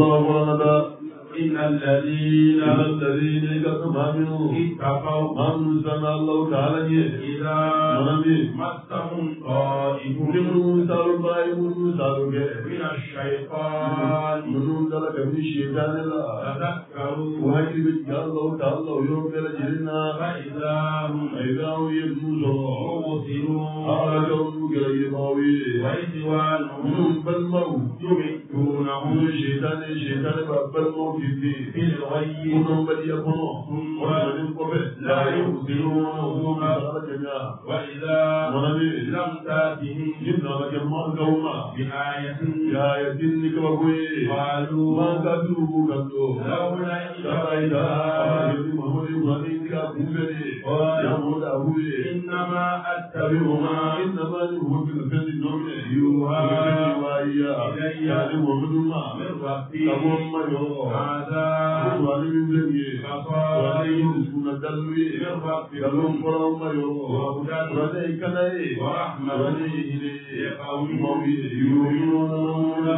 الله ورد إن الذين كفروا اتقوا من سمع الله تعالى إذا مسهم طائف من الشيطان تذكروا فإذا هم مبصرون وإخوانهم يمدونهم في الغي ثم لا يبصرون وإذا لم تأتهم بآية قالوا لولا إنما أتبع ما يوحى إلي من ربي هذا بصائر من ربي ورحمة لقوم يؤمنون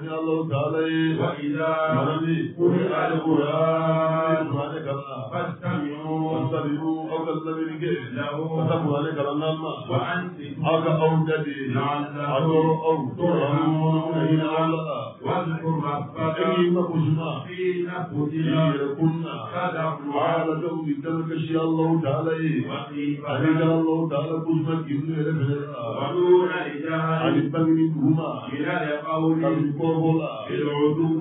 وإذا قرئ القرآن فاستمعوا له وأنصتوا لعلكم ترحمون واذكر ربك في نفسك ودون رجال من القول بالعدو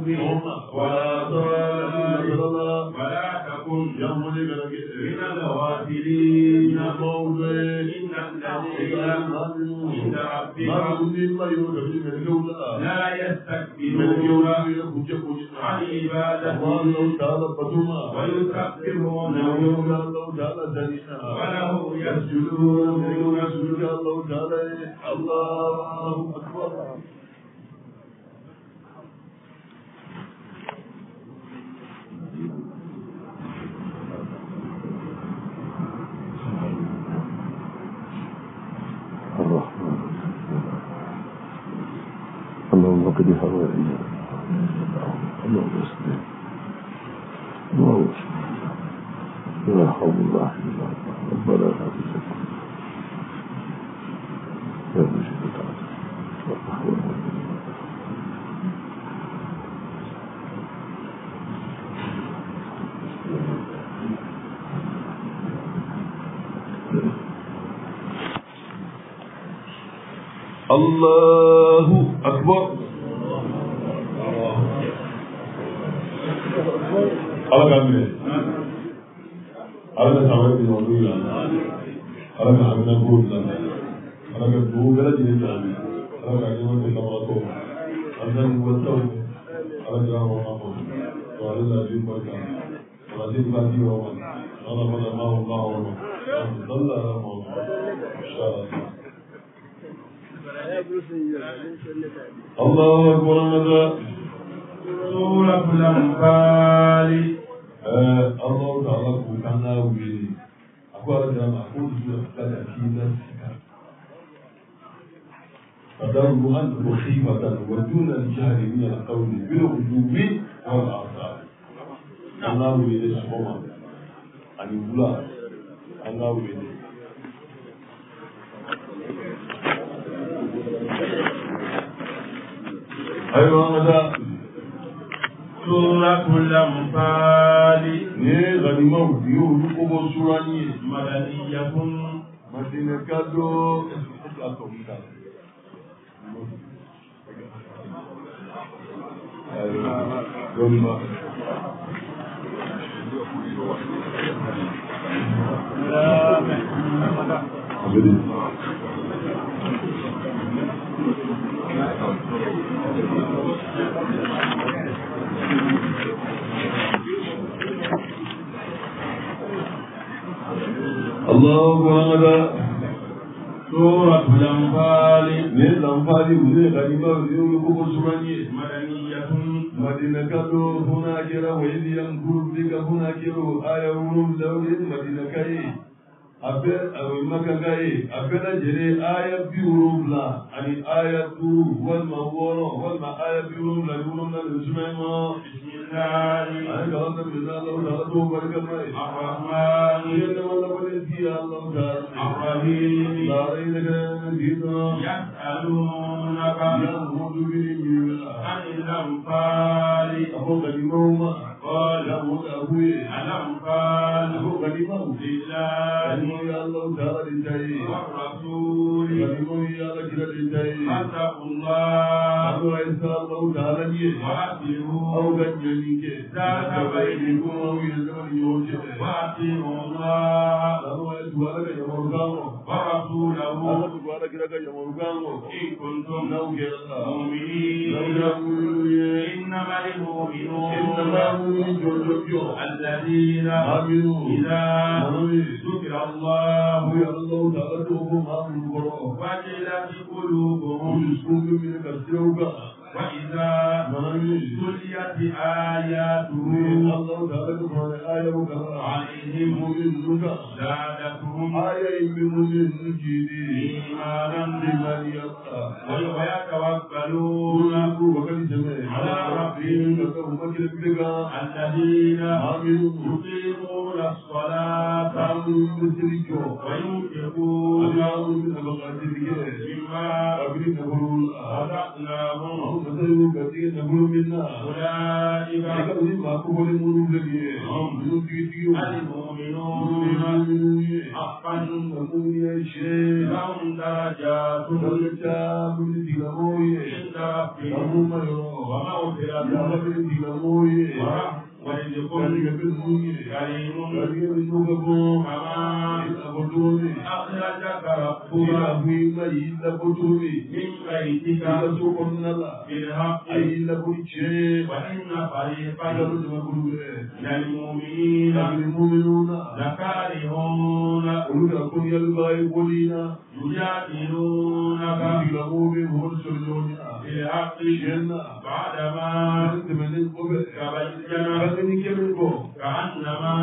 ولا تكن من الغافلين إن الذين عند ربك لا يستكبرون عن عبادته ويكبرونه وله يسجدون الله أكبر. اللهم قد هوائنا اللهم اسلم اللهم اسلم لا حول الله الا الله ربنا لا تزغ يا مجيب الدعوة الله أكبر. Allah kami, Allah sampai di waktu yang, Allah kami nak buat, Allah kami buat jadi jadi, Allah kami buat kita mahu, Allah buat tahu, Allah jangan mahu, Allah lagi berkah, Allah lagi orang, Allah pada mahu, Allah mahu, Insyaallah. الله أكبر. سورة الأنفال. الله تعالى كنا ويلي. أقول جل أقول سورة في نفسك. فدروا أن مخيفة ودون الجهل من القول بالغدو والآثار. الله ويلي سبحانه. أن يقول الله ويلي. أيوة هذا سورة الأنفال. غنيمة ويوم كوبو سوراني مدنية. مدينة كادو. الله أكبر. سورة الأنفال. من الأنفال وزي غنيمة وزي كوبو سوراني مدنية. مدينة كادو هنا كرا وإذ ينكر بك هنا كرا آية ولم لو مدينة كاي abe makagaye abena jere aya biurumla ani aya du wal maworo wal ma aya biurumla yurumla yusmema bismillah ay galam billah Allah ta'ala baraka mai arrahman inna wala walidi Allah ta'ala arrahim la ilaha illa yas'alunaka yamudu bihi anil anfali abu galimuma qala abu al-anfal abu galimuma lillahi ya Allah ta'ala lillahi wa rasul galimuma ya Allah kira lillahi attaqullah abu isa Allah ta'ala ni wa atihu aw ganjani ke zaka bainakum aw yazman yoje wa atihu Allah abu isa wala ya morgamo wa rasulahu abu wala kira ya morgamo in kuntum mu'minin innama al-mu'minun الذين إذا ذكر الله وجلت قلوبهم وإذا تليت آياته عليهم زادتهم إيمانا ويتوكلون على ربهم الذين يقيمون الصلاة وينفقون مما رزقناهم أولئك هم المؤمنون حقا لهم درجات عند ربهم ومغفرة ورزق كريم كما أخرجك ربك من بيتك بالحق وإن فريقا من المؤمنين لكارهون يجادلونك بالحق بعدما تبين كأنما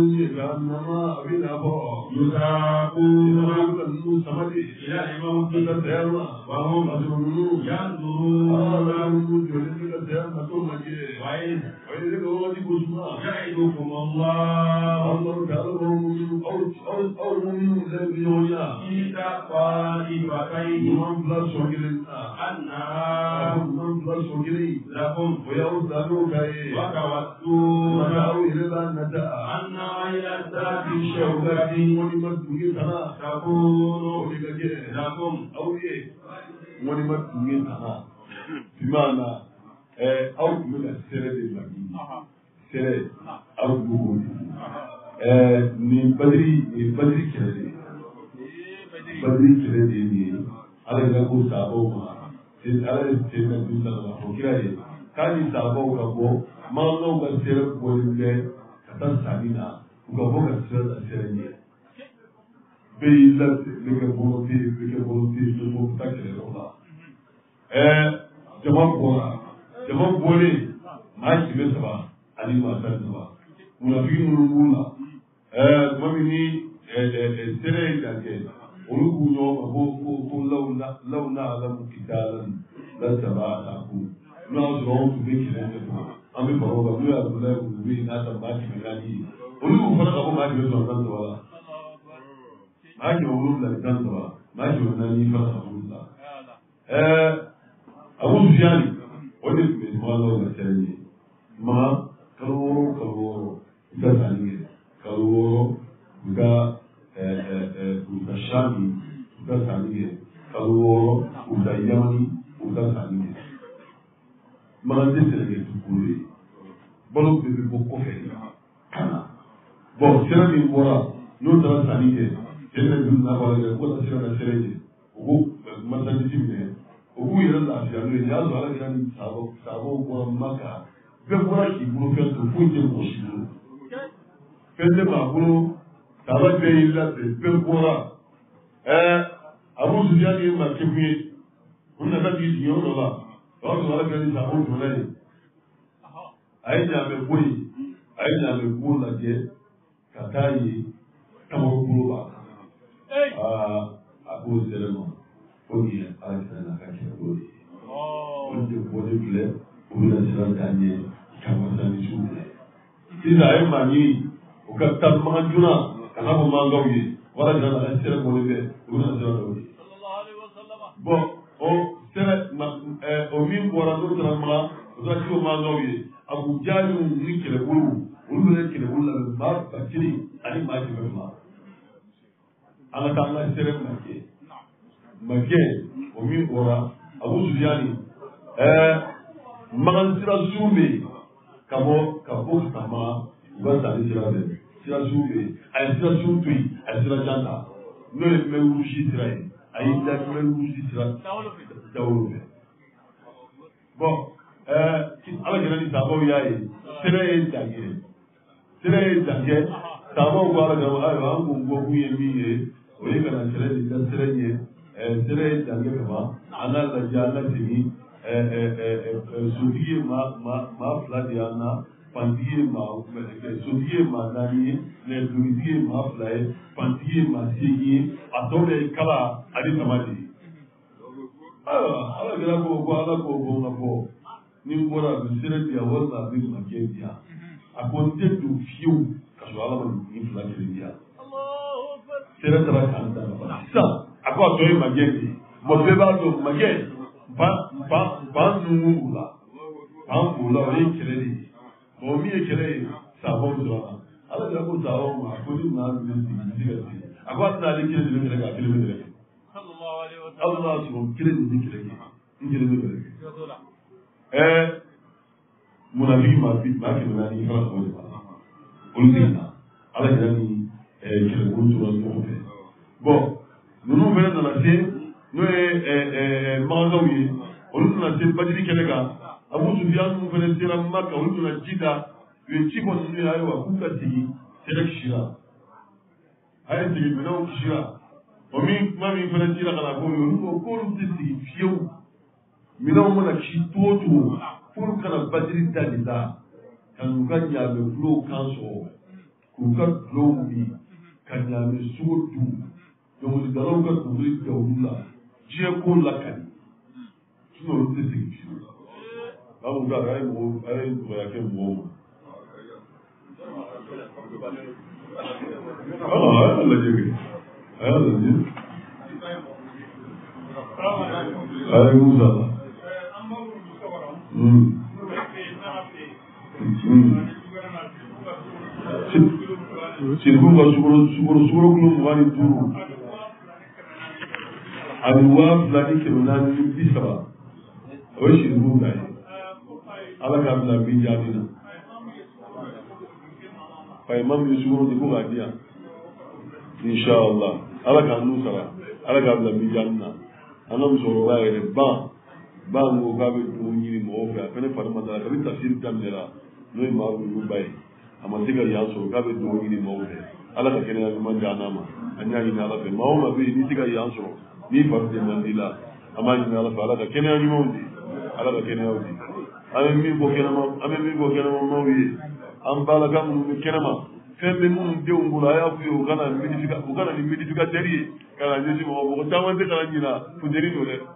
يساقون إلى الموت وهم ينظرون وإذ يعدكم الله إذا طائفتين أنها لكم وتودون أن غير ذات الشوكة تكون لكم بمعنى أو من السرد المدينة سرد أو بقول من بدري كذي على جاكو سابوما على سيدنا بيسا الله وكذا كان سابو كابو ما لو بسرد بولي كتر سامينا وكابو كسرد السرد بيلا لكبولتي لكبولتي الله jama bole ma shi be saba ali ma san saba munafiqun rubuna mami ni sere da ke ulugu no ko launa alam kitalan la sabata ku no so to be kire ne ko ami baro ba du ya bula ku be na ta ba ki gani ulugu fara ko ma ki so san saba ma ki ulugu la san saba ma ki wannan ni fara ko Abu Sufyan wani mai malo da tare ma kalworo da sani kalworo da shami da sani kalworo da yamani da sani ma da tare tukuri bolo be ko ko fe kana bo sira ni bora no da sani ke ene dun na wala ko da sira da sere ko masanji ne ugu yɛrɛ lafiya n'o ye n'i y'a sɔrɔ ala kɛra ni sabaw bɔra maka bɛɛ bɔra k'i bolo fɛn to foyi tɛ mɔgɔ si bolo fɛn tɛ maa bolo saba bɛɛ y'i labɛn bɛɛ bɔra Abu Sufyan ye maa kekun ye o nana k'i jigin yɔrɔ dɔ la o y'a sɔrɔ ala kɛra ni sabaw donna ye a ye ɲaamɛ bo ye a ye ɲaamɛ bo lajɛ ka taa ye tamaro bolo b'a kan a k'o sɛbɛn ma ko nin ye ala n'a ka kɛ o de ye olu de bɔlen filɛ u bɛna siran taa ɲɛ ka masa ni su filɛ sisan a ye maa ɲini u ka taa makan joona ka n'a fɔ mankanw ye wala ka na a sɛbɛn bɔlen bɛ u bɛna siran dɔw ye bɔn o sɛbɛn o min bɔra n'o taara makan o taara ci o mankanw ye Abu Jahal ni kɛlɛbolo olu bɛ kɛlɛbolo labɛn maa ba kelen ani maa 200 an ka taa an ka sɛbɛn makɛ o min bɔra Abu Sufyani magan sira sugu bɛ yen ka bɔ ka magan u ka sanni sira bɛ sira sugu bɛ yen a ye sira sugu to yen a ye sira jan ta n'o ye mɛrusi sira ye a y'i da mɛrusi sira dawolo fɛ bɔn ala kɛra ni sababu y'a ye sira ye dankɛ sababu ko ala kɛra ayiwa an ko bɔ kun ye min ye o ye kana sira de da sira ye sira ye dankɛ kama an ka lajɛ an ka segin sotigi ye maa 2 de y'an na pantigi ye sotigi ye maa 4 ye dugutigi ye maa 2 ye pantigi ye maa 8 ye a tɔw bɛ kala ani tama de ye ayiwa ala kɛra ko ala k'o bɔ n ka bɔ ni n bɔra a bɛ sira di yan walima a bɛ makɛ di yan a ko n tɛ don fiyewu ka sɔrɔ ala ma ni 2 kelen di yan sira taara k'an da sisan a ko a tɔ ye makɛ de ye bɔn bɛɛ b'a dɔn makɛ ban ninnu b'u la o ye kɛlɛ de ye bon min ye kɛlɛ ye sababu sɔrɔ la ala kɛra ko sababu ma a ko ni maa min bɛ sigi a ko a tɛna ale kelen de bɛ kɛlɛ kɛ a kelen bɛ kɛlɛ kɛ ala n'a sɔrɔ kelen de bɛ kɛlɛ kɛ n kelen bɛ kɛlɛ kɛ munafiki maa 400 i fana sɔrɔ de b'a la olu tɛ na ala kɛra ni kɛlɛbolo tora ɲɔgɔn fɛ bon ninnu fana nana se n'o ye magansaw ye olu nana se Badiri kɛlɛ kan Abu Sufyan ninnu fana sera Maka olu nana ci ta u ye ci fɔ ninnu ye ayiwa k'u ka segin sɛnɛ kisira a ye segin minɛnw kisira o kuma min fana cira ka na fɔ olu ko k'olu tɛ sigi fiyewu minɛnw mana ci cogo o cogo pour kana Badiri da de la ka n'u ka ɲaamɛ kulow kan sɔgɔ k'u ka dulɔw min ka ɲaamɛ sogo dun dɔnkilidalaw ka dɔnkili da olu la diɲɛ ko lakali sinon olu tɛ segin fiyewu bawo nka a ye nɔgɔya kɛ mɔgɔw ma a y'a lajɛ kɛ a y'a lajɛ a ye musa la siriku ka sukoro kilo 25 ani 2,430 o ye siriku ka ye ala k'a bila min jaabi na fayima min sukoro di ko k'a di yan inshallah ala k'a n'u sara ala k'a bila min jaabi na an ka musokɔrɔba yɛrɛ ba ko k'a bɛ dugawu ɲini mɔgɔw fɛ a fɛnɛ fari ma da kabi tafsiri daminɛra n'o ye maa wuluba ye a ma se ka yan sɔrɔ k'a bɛ dugawu ɲini mɔgɔw fɛ ala ka kɛnɛya ɲuman di an ma an y'a ɲini ala fɛ maa o maa bɛ yen n'i tɛ ka yan sɔrɔ n'i fari tɛ man di la an b'a ɲini ala fɛ ala ka kɛnɛya ɲumanw di ala ka kɛnɛyaw di an bɛ min fɔ kɛnɛmamaw ye an balaka minnu bɛ kɛnɛma fɛn bɛ minnu denw bolo a y'a f'u ye u kana ni modificateurs ye ka na ɲɛsin mɔgɔ caman tɛ ka na ɲina funteni don dɛ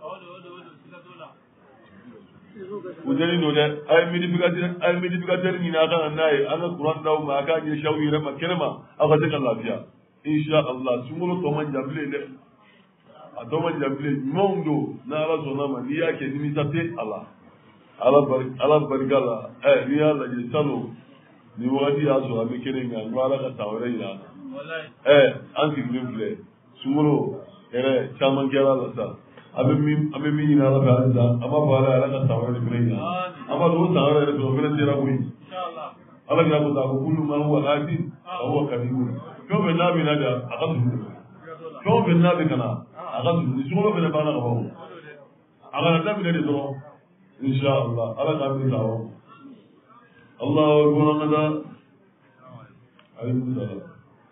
funteni don dɛ a ye modificateur ɲini a ka na n'a ye an ka kuran d'aw ma a k'a ɲɛsin aw yɛrɛ ma kɛnɛma aw ka se ka lafiya inshallah sunkalo tɔ man jan bilen dɛ a tɔ man jan bilen ɲumanw don n'ala sɔnna ma n'i y'a kɛ nimisa tɛ a la ala barika la n'i y'a lajɛ salon ni wagati y'a sɔrɔ an bɛ kɛnɛ kan n ko ala ka san wɛrɛ yira an na an sigilen filɛ sunkalo yɛrɛ caman kɛra la sa an bɛ min ɲini ala fɛ halisa an b'a fɔ ala ka san wɛrɛ de fɛnɛ yira an b'a dɔn o san wɛrɛ yɛrɛ sɔrɔ o fɛnɛ sera koyi ala k'a fɔ ko kulu ma huwa ati aw ka kadibu fɛn o fɛn n'a bɛ na de a ka sulu fɛn o fɛn n'a bɛ ka na a ka sulu ni sunkalo fɛnɛ banna ka ban a kana daminɛ de dɔrɔn inshallah ala k'a bɛ sa wa Allahu akbar nada alaykum salam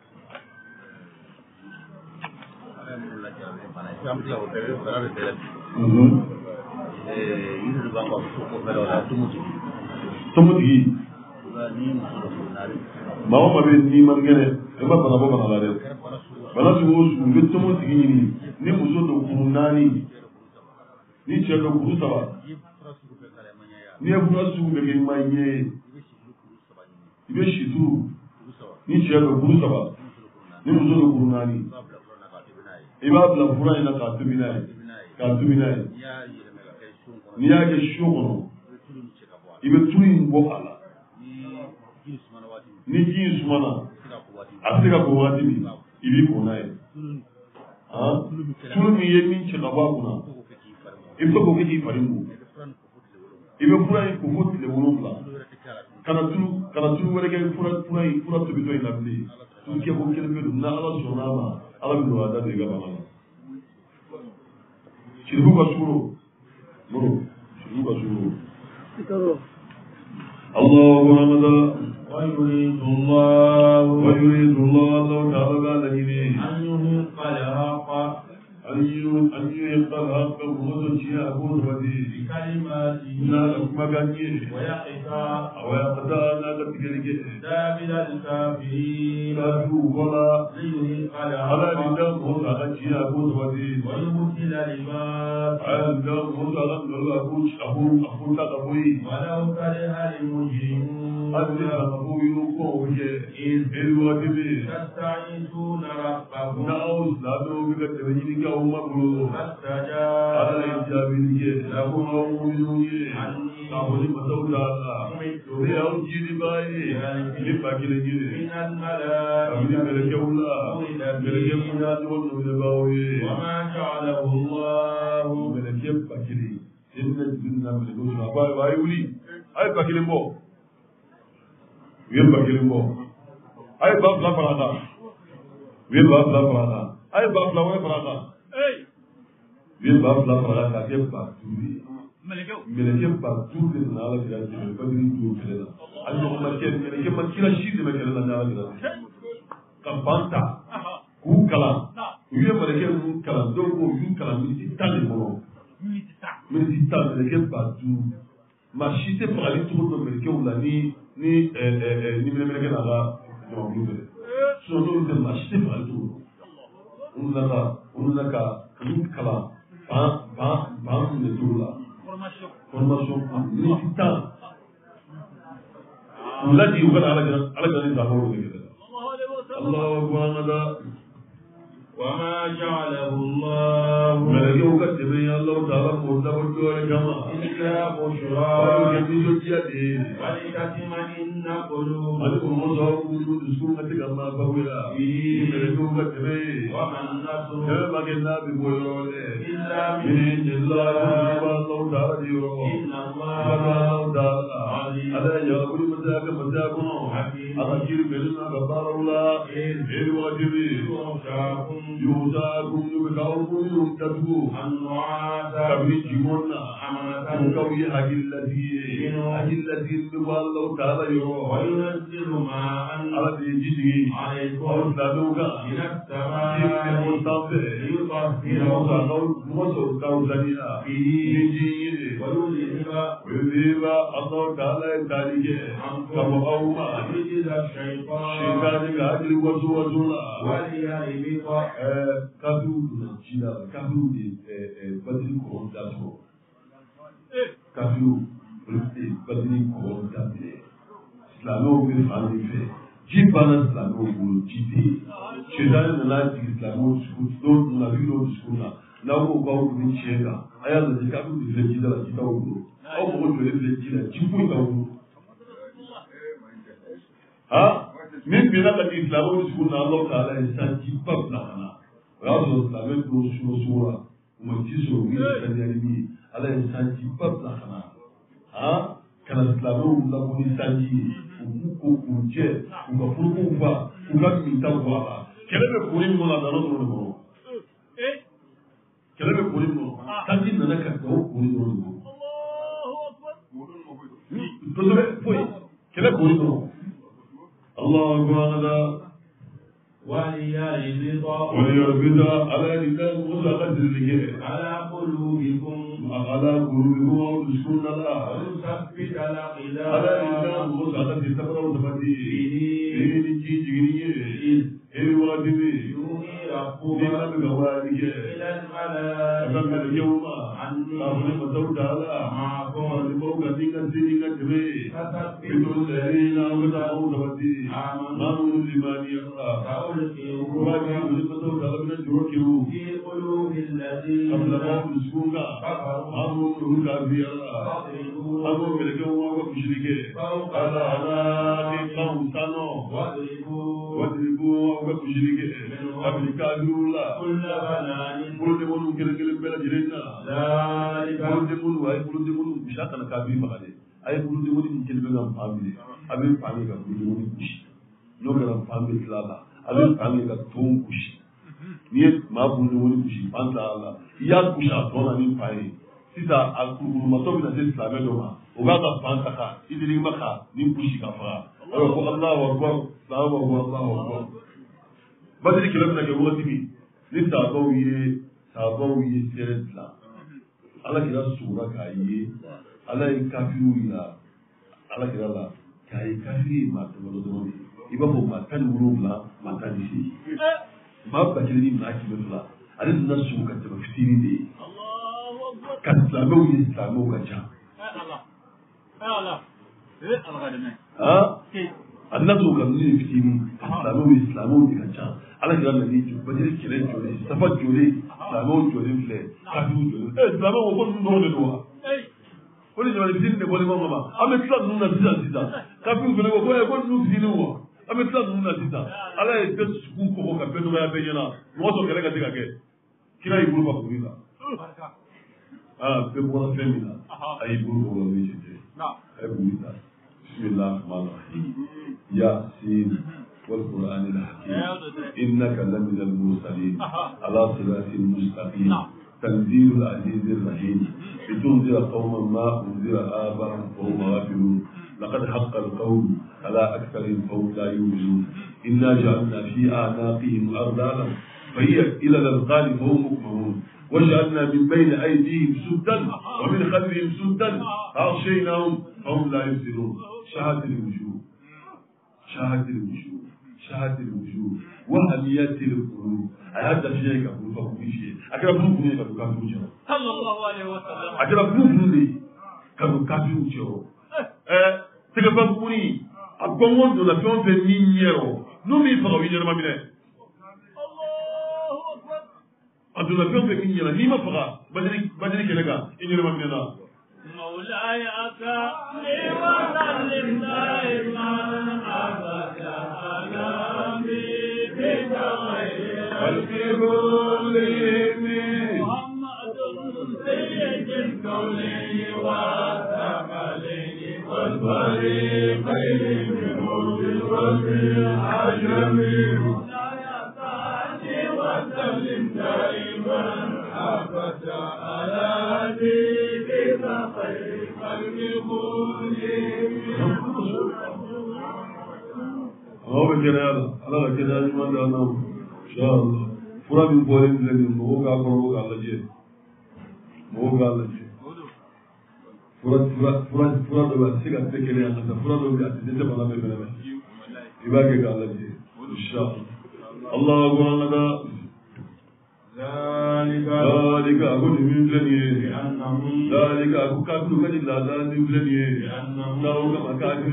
tomutigi maa o maa bɛ n'i man kɛnɛ i ma bana bɔ bana la dɛ bana sugu o sugu bɛ tɔmɔ tigi ɲini ni muso don kuru 4 ni cɛ don kuru 3 n'i ye fura sugu bɛɛ kɛ i ma ɲɛ i bɛ situru ni cɛ don kuru 3 ni muso don kuru 4 i b'a bila fura in na k'a tobi n'a ye n'i y'a kɛ so kɔnɔ i bɛ tulu in bɔ a la ni ji in sumana a bɛ se ka ko waati min i b'i ko n'a ye tulu min ye min cɛ ka bɔ a kunna i bɛ se k'o kɛ k'i fari ko i bɛ fura in ko fo tile 7 kana tulu wɛrɛ kɛ fura tobitɔ in na bilen tulu kɛ ko kelen bɛ don n'a ala sɔnna a ma ala bɛ nɔgɔya da don i ka bana na siribu ka sukoro moro siribu ka sukoro Allahu Akbar ويريد الله الله تعالى لجنه أن يحق الحق أن يحق الحق ومزجي أبوه ودي بكلماته ويقطع ناقتك دابر الكافرين ليحق على الحق ندم وزجي أبوه ودي ويبطل الباطل على ندم وزجي أبوه تقوي ولو كره المجرمون إذ تستعيذون ربكم فاستجاب لكم وما جعله الله Bien bakilimbo. Ay ba bla farada. Bien ba bla farada. Ay ba bla we farada. Bien ba bla farada ke ba turi. Meleke ba turi na ala gira ji ba ni du kala. Ay ko ma ke meleke ma kila shi de ma kala na ala gira. Kampanta. Ku kala. Uye meleke ku kala do ko yu kala mi titale mo. Mi titale meleke ba tu. Ma shi te parali to do meleke u la ni mele na la jɔn bulu bɛɛ sinon n'olu tɛ maa si tɛ fagali cogo olu nana olu kalan ban minɛ cogo la formation miniti 10 u lajigi u kana ala jira ni zanbaw de kɛ Allahu akbar وما جعله الله ملكه كتبه الله تعالى مرتبط كما إلا بشرى ولتطمئن قلوبكم وما النصر إلا من عند الله إن الله يوزاكم يبكاوكم يمتدوا كبري جمونا مكوي أجلتي الله تعالى يرو وينزل ماء على جدي عليكم أرسلوك من السماء ويذهب الله تعالى ذلك كما أوما رجز الشيطان وليربط kadu jila kadu de badiri kɔrɔ dasɔ kadu badiri kɔrɔ daminɛ silamɛw bɛ fan de fɛ ji banna silamɛw bolo ji tɛ yen sɛdani nana jigin silamɛw dɔw nana bi dɔw dusukun na n'aw ko k'aw bɛ tiɲɛ kan a y'a lajɛ kadu de filɛ ji da la ji t'aw bolo aw mago jɔlen filɛ ji la ji foyi t'aw bolo min binna ka jigin silamɛw dusukun na Alahu Taala ye sanjiba bila ka na. O y'a sɔrɔ silamɛ dɔw sugu la u ma ji sɔrɔ u ye saniyali min ye ala ye sanjiba bila ka na ka na silamɛw labɔ ni sanji ye u k'u ko k'u jɛ u ka furukow fa u ka minta bɔ a la kɛlɛ bɛ boli min kɔnɔ a nana dɔrɔn de kɔnɔ kɛlɛ bɛ boli min kɔnɔ sanji nana ka gawo boli dɔrɔn de kɔnɔ kosɛbɛ foyi kɛlɛ boli kɔnɔ Allahu akbar وليربط على لسان موسى قدر الرجال على قلوبكم وتسكن الله ويثبت الأقدام على لسان موسى قدر تبرا وتفتي إيه الواجب يوحي اليوم أقول مسعود على لبوك دينك تبي بدون الذين أبدعوا تبدي آمنوا لمن يرى وبعد مسعود على من جوكيو في قلوب الذين قبل ما يسكوك أمرهم كافيرا أمر ملكهم ومشركين قال على قوم سانو واضربوا ومشركين قبل كافيرا كل بنان كل من كل بلد جرينا ذلك كل من وأي كل من مش هتنا كافي مغادي أي كل من كل بلد فامي أبي فامي كل من مش نقدر فامي سلالا أبي فامي كتوم مش نيت ما بقول مش فانتا الله يا مش أتوانا نين فاي سيدا أقول ما تبي نسيت سلامة دوما وقاعد فانتا كا إذا ما كا نين مش كفرا أقول الله أكبر سلام الله أكبر بدل كلامنا كبوة تبي لسه أبوي سيرتلا على كذا سورة كاي على كافيولا على كذا لا كاي كافي ما تقولوا دوني يبقى ما كان يقولون لا ما كان يشي ما بكلمني ما كيبلا على الناس شو كتب فتيني دي كسلامو يسلامو كجا الله الناس شو كتبني فتيني كسلامو دي كجا على كذا الذي بدل كلام جولي استفاد جولي سلامو جولي فلان كافيو جولي سلامو وقول نقول له كل جمال بيزين نقول له ماما أم تلا نونا زيزا كافيو فلان وقول نونا زينه أم تلا نونا زيزا على يدرس سكون كوكو كبيرو يا بيجنا موسو كلا كذا كذا كلا يقول بقولنا بقول فهمنا أي يقول هو بيجي أبوينا بسم الله الرحمن الرحيم ياسين والقرآن الحكيم إنك لمن المرسلين على صراط مستقيم تنزيل العزيز الرحيم لتنذر قوما ما أنذر آباءهم فهم غافلون لقد حق القول على أكثرهم فهم لا يؤمنون إنا جعلنا في أعناقهم أغلالا فهي إلى الأذقان فهم مقمحون وجعلنا من بين أيديهم سدا ومن خلفهم سدا فأغشيناهم فهم لا يبصرون شهادة الوجوه وهميات القلوب هذا شيء كبر فكل شيء أكيد بنوفني كبر كبر صلى الله عليه وسلم أكيد بنوفني كبر كبر تكبروني أقومون دون فيون فينيرو نومي فراوي ما منه أدون فيون فينيرو نيما فرا بدري كذا إني ما منه مولاي أكرمني وسلم دائما أبدا على حبيبك خير الكل محمد سيد الكون والثقلين والفريقين بنور والعجم مولاي أكرمني وسلم دائما أبدا على حبيبك هو بجلال الله جلال ما دانا إن شاء الله فرا من بولين لين موجا على جي فرا دوا سيجا تكلي أنا فرا دوا جات جت بنا بنا يبقى على جي إن شاء الله أقول لنا ذلك أقول من جنيه ذلك أقول كافر من لا من جنيه لو كما كافر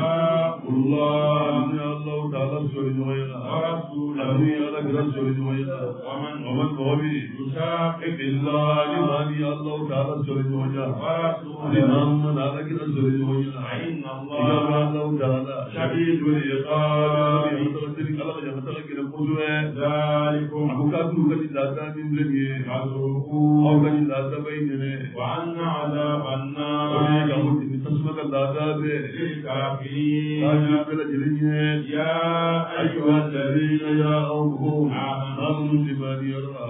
الله تعالى سوري أمي على جرس سوري ومن قومي يشاقق الله لمن الله تعالى سوري لمن على جرس سوري إن الله تعالى شديد العقاب ذلك أقول كافر من لا من جنيه أو من لا بيننا وأن عذاب النار تسمك العذاب للكافرين يا أيها الذين يأوهم آمنوا لمن يرى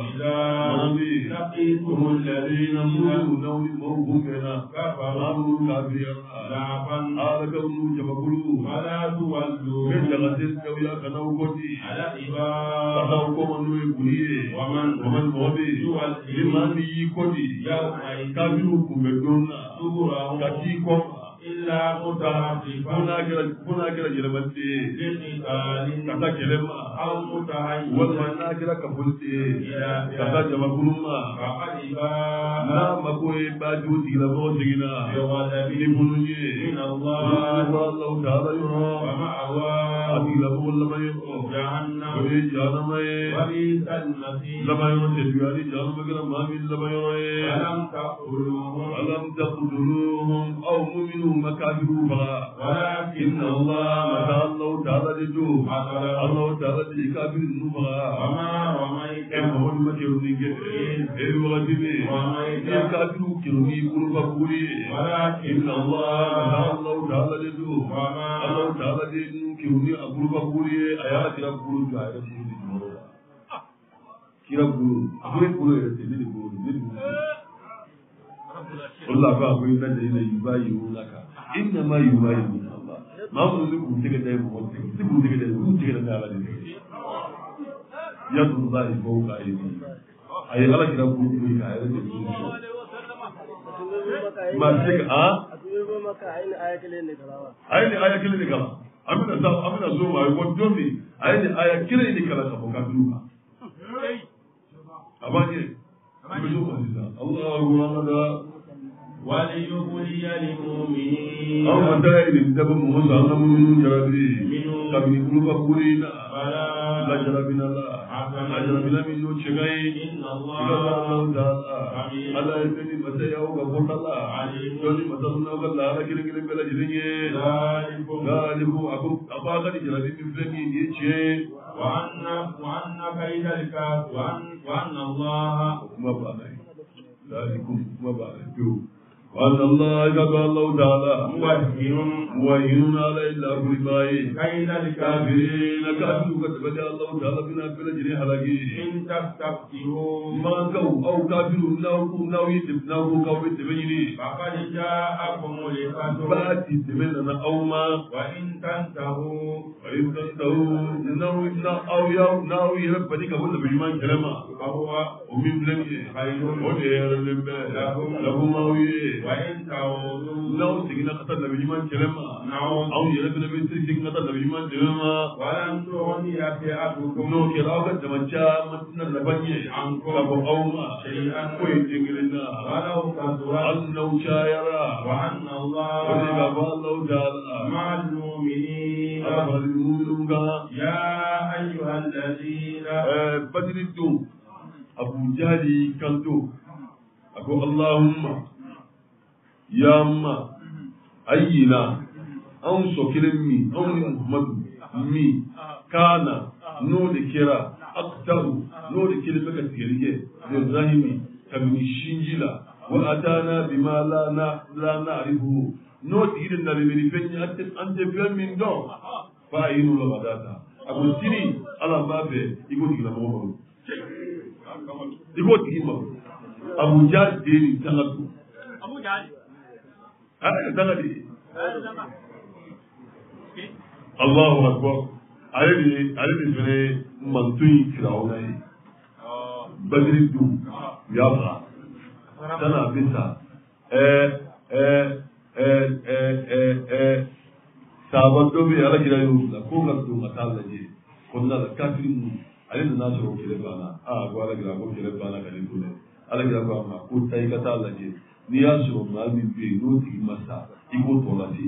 لقيتم الذين كفروا موهم كفروا كافرا ضعفا آلكم جبكلوا فلا تولوا من جغسل كويا كنوكتي على إباء كنوكم أنه ومن موبي لمن يكتي كافروا كمدونا كتيكم إلا متعففا kuna kira jirmante لقتال kata kelema أو متعيدا wannan kira kafulti kata jama kuluma فقد باء na makoye ba juti la bo sigina بغضب ni bununye من الله Allah ta'ala yura ومأواه ati la bo la mayo جهنم ko jahannama وبئس المصير la mayo te duari jahannama kira ma min la mayo ألم تقتلوهم alam taqtuluhum aw mu'minu makabiru fa ولكن Allah mata Allah ta'ala lidu قتل Allah ta'ala di kabirin nufa وما رميت Mohon majeruni gede, eri wakati ni, ni kafiru kiruni kuruba kuri. Inna Allah Taala ledu, Allah Taala ledu kiruni kuruba kuri. Ayah kira kuru tu ayah kuru di mana? Kira kuru, kuru ya sini kuru. Allah ka aku ini jadi yubai ulaka. Inna ma yubai Allah. Mahu tu kuru tiga day buat tiga, kuru tiga day, kuru tiga day ala ni. Yadu Allah fawqa aydi ay ala kira ku ku ka ay de ma sik a ay ni ayakile ni kala amina zo ma ko domi ay ni ayakile ni kala ka ka duka abanye ko zo ko disa Allahu akbar وليبلي المؤمنين aw mata ni dabu mu sa na mu jarabi kabini ku ka kurina la jarabina la ajrabina min no chigai إن الله Allah Taala Allah ini mata yau ga botala doni mata sunna ga la kire kire bela jiringe galibu aku apa ga di jarabi min femi ni che وأن كيد الكافر وأن الله kuma ba nai galikum kuma ba nai وأن الله قال الله تعالى موهن على إلا كل كيد الكافرين كافروا قد بدأ الله تعالى بنا في الجري حلقي إن تستفتحوا ما كو أو كافروا ناو يتبناو كو يتبنيني فقد جاءكم الفتح بعد يتبننا أو ما وإن تنتهوا ناو يربني كبول بجمان كلمة فهو ومن بلني خير ودير لهم أوي وإن تعودوا ناو سيجنا قتل بجمان كلمة نعود أو يربنا بنت سيجنا قتل بجمان كلمة ولم تغني فئتكم نو كراوة جمانشا متنا نبني عنكم كابو أوما شيئا ويجينا ولو كثرت أنه شايرا وأن الله ولقى الله تعالى مع المؤمنين أخبر المؤمنون يا أيها الذين بدرتو أبو جهلي كنتو أقول اللهم يا أما أينا أو سكرمي أو محمد مي كان نور كرا أكثر نور كلمة كثيرة للرحمي كمن الشنجلة وأتانا بما لا نعرفه نور إذن نرمي فني أنت فهم من دون فأينو لغداتا أقول سيري على ما في يقول لك لما هو يقول لك أبو جهل ديني تغلطو Abu Jahal. تغلطي Allahu akbar ale de fɛnɛ manto in firawuna ye badiri du u y'a faga tana bɛ sa saaba dɔ bɛ yen ala kira y'o bila ko ka don ka taa lajɛ kɔnɔna la kafiri minnu ale nana sɔrɔ kɛlɛ banna ko ala kira ko kɛlɛ banna ka ne to dɛ ala kira ko a ma ko taa i ka taa lajɛ n'i y'a sɔrɔ maa min bɛ yen n'o tigi ma sa i k'o tɔ lase.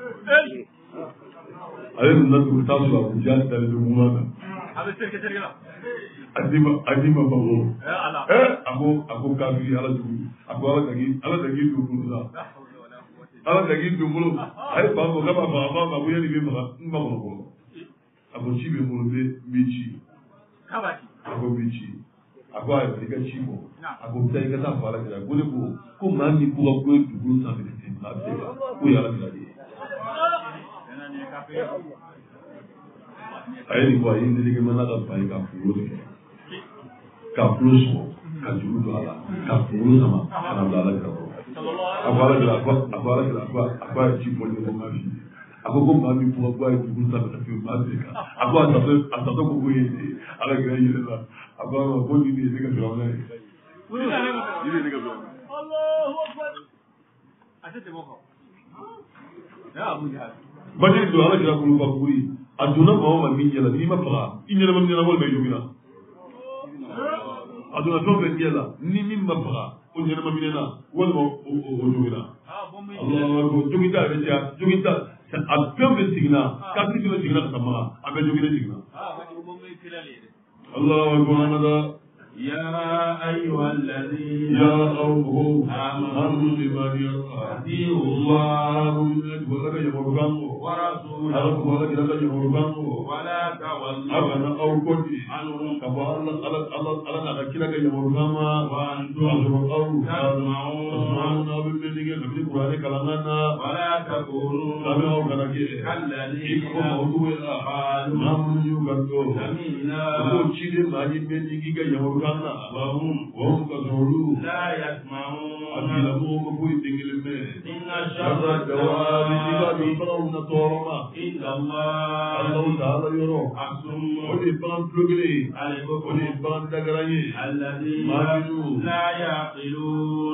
Ale nana dugu taa sɔrɔ Abu Jahal dalen bɛ mun na. A bɛ terikɛ terikɛ la. A di ma bago. Ala. A ko kafiri ala dugu. A ko ala dagi don bolo la. Ala dagi don bolo. A ye fa fɔ k'a b'a faga a b'a ma ko yanni bɛ faga n ba kɔnɔ kɔrɔ. A ko ci bɛ n bolo n bɛ ci. K'a b'a ci. A ko n bɛ ci. A ko ayiwa i ka ci fɔ. A ko taa i ka taa fɔ ala kira ko ne ko maa min ko ka ko ye dugukolo sanfɛ de ten maa bɛ se ka ko ye ala kira de ye. A ye nin fɔ a ye n terikɛ mana ka ba ye ka kunkolo tigɛ ka kulo sɔgɔ ka juru don a la ka kunkolo sama ka na bila ala kira kɔrɔ a ko ala kira a ko a ye ci fɔ ne ko maa fi a ko maa min fɔ ko a ye dugukolo sanfɛ ka fi maa bɛ kan a ko a tatɔ ko ye ala kira yɛlɛ la a ko a ma ko nin de ye ne ka firawuna ye nin de ye ne ka firawuna. A tɛ tɛmɛ o kan. badiri do ala kira kulu bakuri aduna ma min yala ni ma fara inyala mam nyala wal bay yobina aduna to be yala ni min ma fara o nyala mam nyala wal mo o yobina Allah ko jogita be ja jogita a pembe signa ka ti be signa sama abe jogita signa Allah ko anada يا أيها الذين آمنوا بما أطيعوا الله ورسوله ولا تولوا عنهم ولا تكونوا كالذين قالوا سمعنا وهم كفروا لا يسمعون إن شر الدواب إلا الله الذين لا يعقلون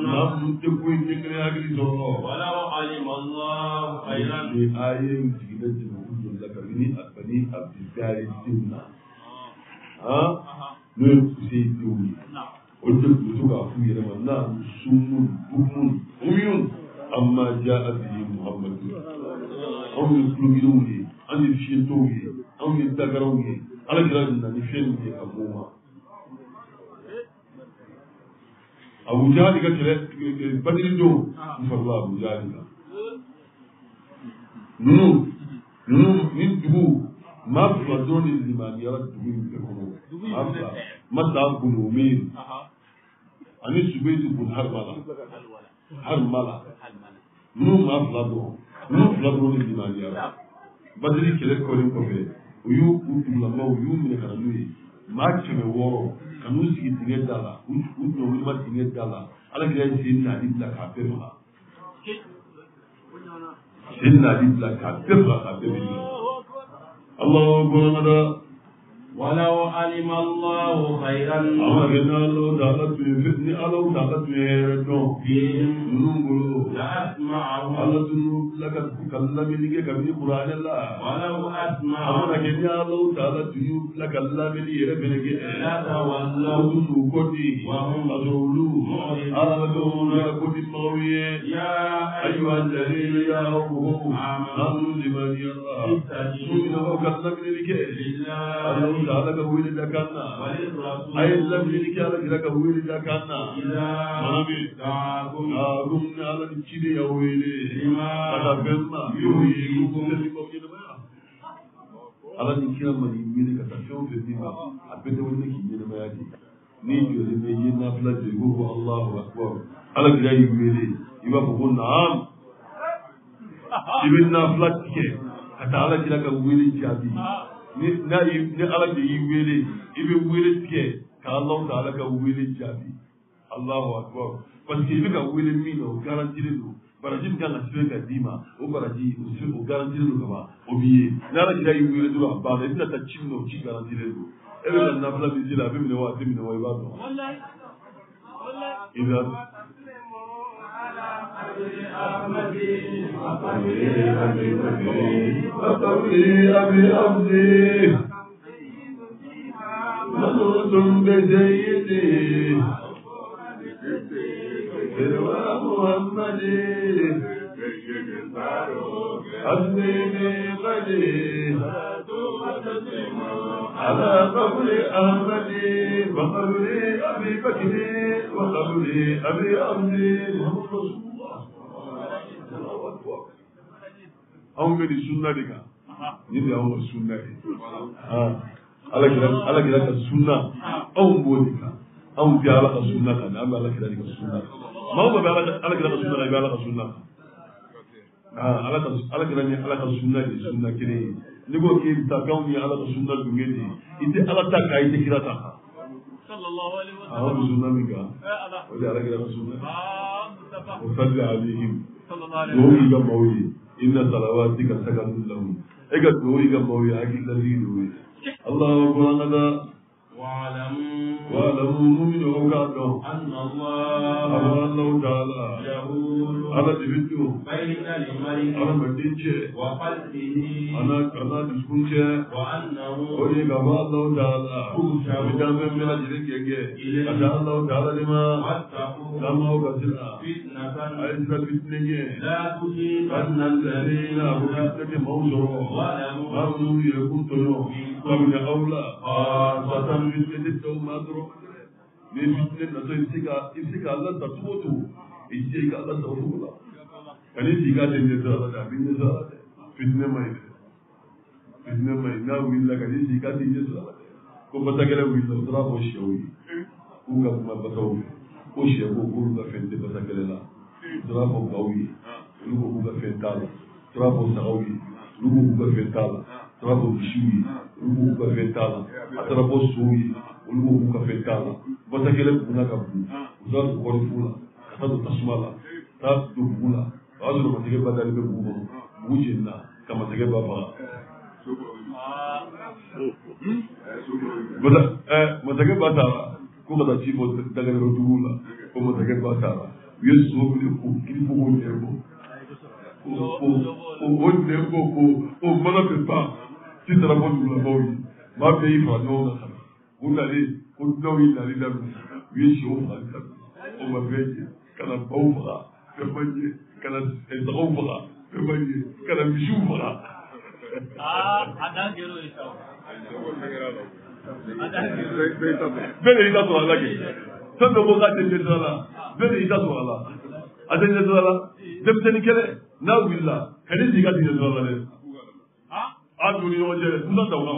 ولو علم الله خيرا n'o ye kuse denw ye olu de tun bɛ to k'a f'u yɛrɛ ma n'a sumun bumun umyun amma jaa bihi muhammadu anw ye tulogirinw ye anw ye fiyɛtɔw ye anw ye dagaraw ye ala kira na ni fɛn min ye a b'o ma Abu Jahali ka kɛlɛ Badiri don n farila Abu Jahali kan ninnu ni dugu maa fila dɔrɔn de limaniyara dugu in bɛɛ kɔnɔ maa fila Mata bin Umair ani Subayd bin Harmala ninnu maa fila dɔrɔn de limaniyara Badiri kɛlɛ kɔlen kɔfɛ u y'u dugulamaw u y'u minɛ ka na n'u ye maa 600 ka n'u sigi dingɛ da la u dɔnkilima dingɛ da la ala kira ye sen naani bila k'a bɛɛ faga sen naani bila k'a bɛɛ faga k'a bɛɛ faga Allahu akbar ولو علم الله خيرا لك ولد كنا أي لم يلك لك ولد كنا منامي ناقم على الشيء يا ويلي كتبنا يويكم على نكير من يمين كتشوف في الدنيا أبدا ولك يمين ما يجي نيجي لميجي نافلة جيبوه الله أكبر على كذا يويلي يبقى بقول نعم يبين نافلة كي كتعالى كذا كويلي جابي ni ala de yi wele i bɛ wele tigɛ ka Allahu Taala ka wele jaabi Allahu Akbar parce que i bɛ ka wele min na o garantilen don baraji min kan ka sɛbɛn ka d'i ma o baraji o garantilen don ka ban o b'i ye ni ala kira y'i wele dɔrɔn a banna i bɛna taa ci min na o ci garantilen don e bɛ ka nafila min la a bɛ minɛ wa a tɛ minɛ wa i b'a dɔn أبي أبدي نظرتم بزيدي سوى محمد أبني غدي على قبر أحمد وقبر أبي بكر وقبر أبي أبدي محمد رسول الله أو من السنة لك نبي أو السنة على كذا السنة أو مودك أو بيعلق السنة أنا أما على كذا السنة ما هو على كذا السنة لا بيعلق السنة على كذا السنة السنة كذي نقول كيف تكوني على السنة بمجدي إنت على تكاي تكراتها صلى الله عليه وسلم أهل السنة منك ولا على كذا السنة وصلى عليهم صلى الله عليه وسلم إن صلواتك سكن لهم إجت نوري كموي أكيد الذي نوري الله أكبر واعلموا مؤمن أوقاتهم أن الله تعالى يقول أنا تبدو بين الملك أنا مدينة وقلبه أنا تسكنة وأنه أولي الله تعالى بدم من أجلك أجعل الله تعالى واتقوا لما وقتنا فتنة أيضا فتنة لا تصيبن الذين أبوكتك موزروا وأمنوا يكون طيور ومن أولى خاصة فتنة التوم أدروا من فتنة إفسك الله تطوته إجيك الله تطوله كان إفسك تنجزالة من نزالة فتنة ما ينام إلا كان إفسك تنجزالة كم بتكلم ويلا وترى وشيوي كوكا ما بتوه وشيء كوكا فنت بتكلم ترى قوي لوكو كوكا فنتال ترى سعوي لوكو كوكا فنتال ترى بشوي لوكو كوكا فنتال ترى سوي لوكو كوكا فنتال بتكلم كنا كابو وزاد كورفولا كتاب تسمالا تاب دوبولا هذا لو بتكلم بدل ببوبو وجهنا كما تكلم بابا matake batara ko bata ci bo daga rodula ko matake batara yeso ne ko kilipo ko nerbo o nerbo ko mana pe pa ti tara bo dula boyi ma be ifa no na ko dali ko dowi dali da yeso fa ka o ma be kana bawfa ka banje kana tawfa ka banje kana bishufa ada gero isa bẹ́ẹ̀ ni ìdásọ̀ ala kì sọ́dọ̀ bó ká tẹ̀lé sọ́la bẹ́ẹ̀ ni ìdásọ̀ ala àtẹ̀lé sọ́la dẹ́pẹ́tẹ́ni kẹlẹ́ náà wìlà kẹ́lẹ́ sì ká tẹ̀lé sọ́la rẹ̀ a dùn ní wọn jẹ́ musa dàwọn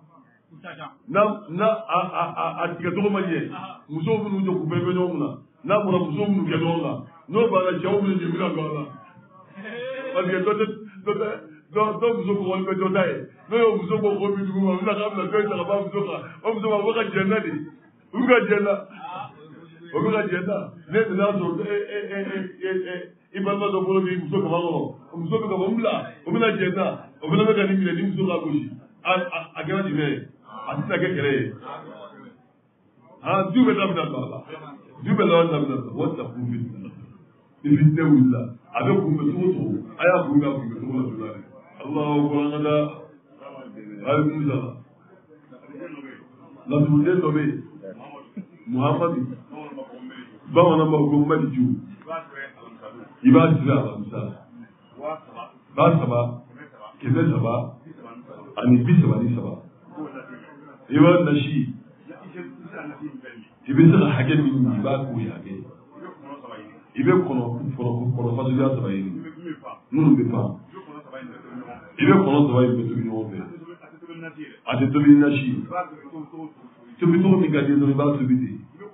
na a tigɛ tɔgɔ ma ɲɛ musow minnu jɔ k'u bɛɛ bɛ ɲɔgɔn na n'a bɔra musow minnu kɛ ɲɔgɔn kan n'o b'a la cɛw minnu jɛ mina don a la parce que dɔ muso kɔgɔli bɛ dɔ ta ye n'o ye muso bɔ kɔ bi dugu ma bɛna k'a bila dɔ in ta ka b'a muso kan o muso ma o bɛ ka jɛn na de o bɛ ka jɛn na o bɛ ka jɛn na ne nana sɔrɔ i balima dɔ bolo b'i muso kaba kɔrɔ o muso bɛ kaba bila o bɛna jɛn na o fana bɛ ka nin minɛ ni muso ka gosi a kɛra jumɛn ye a tɛ se ka kɛ kɛlɛ ye du bɛ daminɛ don a la du bɛ laban daminɛ don o ta kun bɛ ni fitinɛ wulila a bɛ kunbɛ cogo o cogo a y'a kun ka kunbɛ cogo la joona de. Allahu Akbar alaykum salaam laturuden dɔ bɛ yen Muhamadu bamanan b'a fɔ ko Madi Ju i b'a siri alamisa ba saba kɛmɛ saba ani 33 i b'a nasi i bɛ se ka hakɛ min ɲini i b'a k'o ye hakɛ i bɛ kɔnɔ fasuguya 3 ɲini minnu bɛ pan i bɛ kɔnɔ 3 in bɛ tobi ɲɔgɔn fɛ a tɛ tobi nasi tobi cogo min ka di dɔrɔn i b'a tobi ten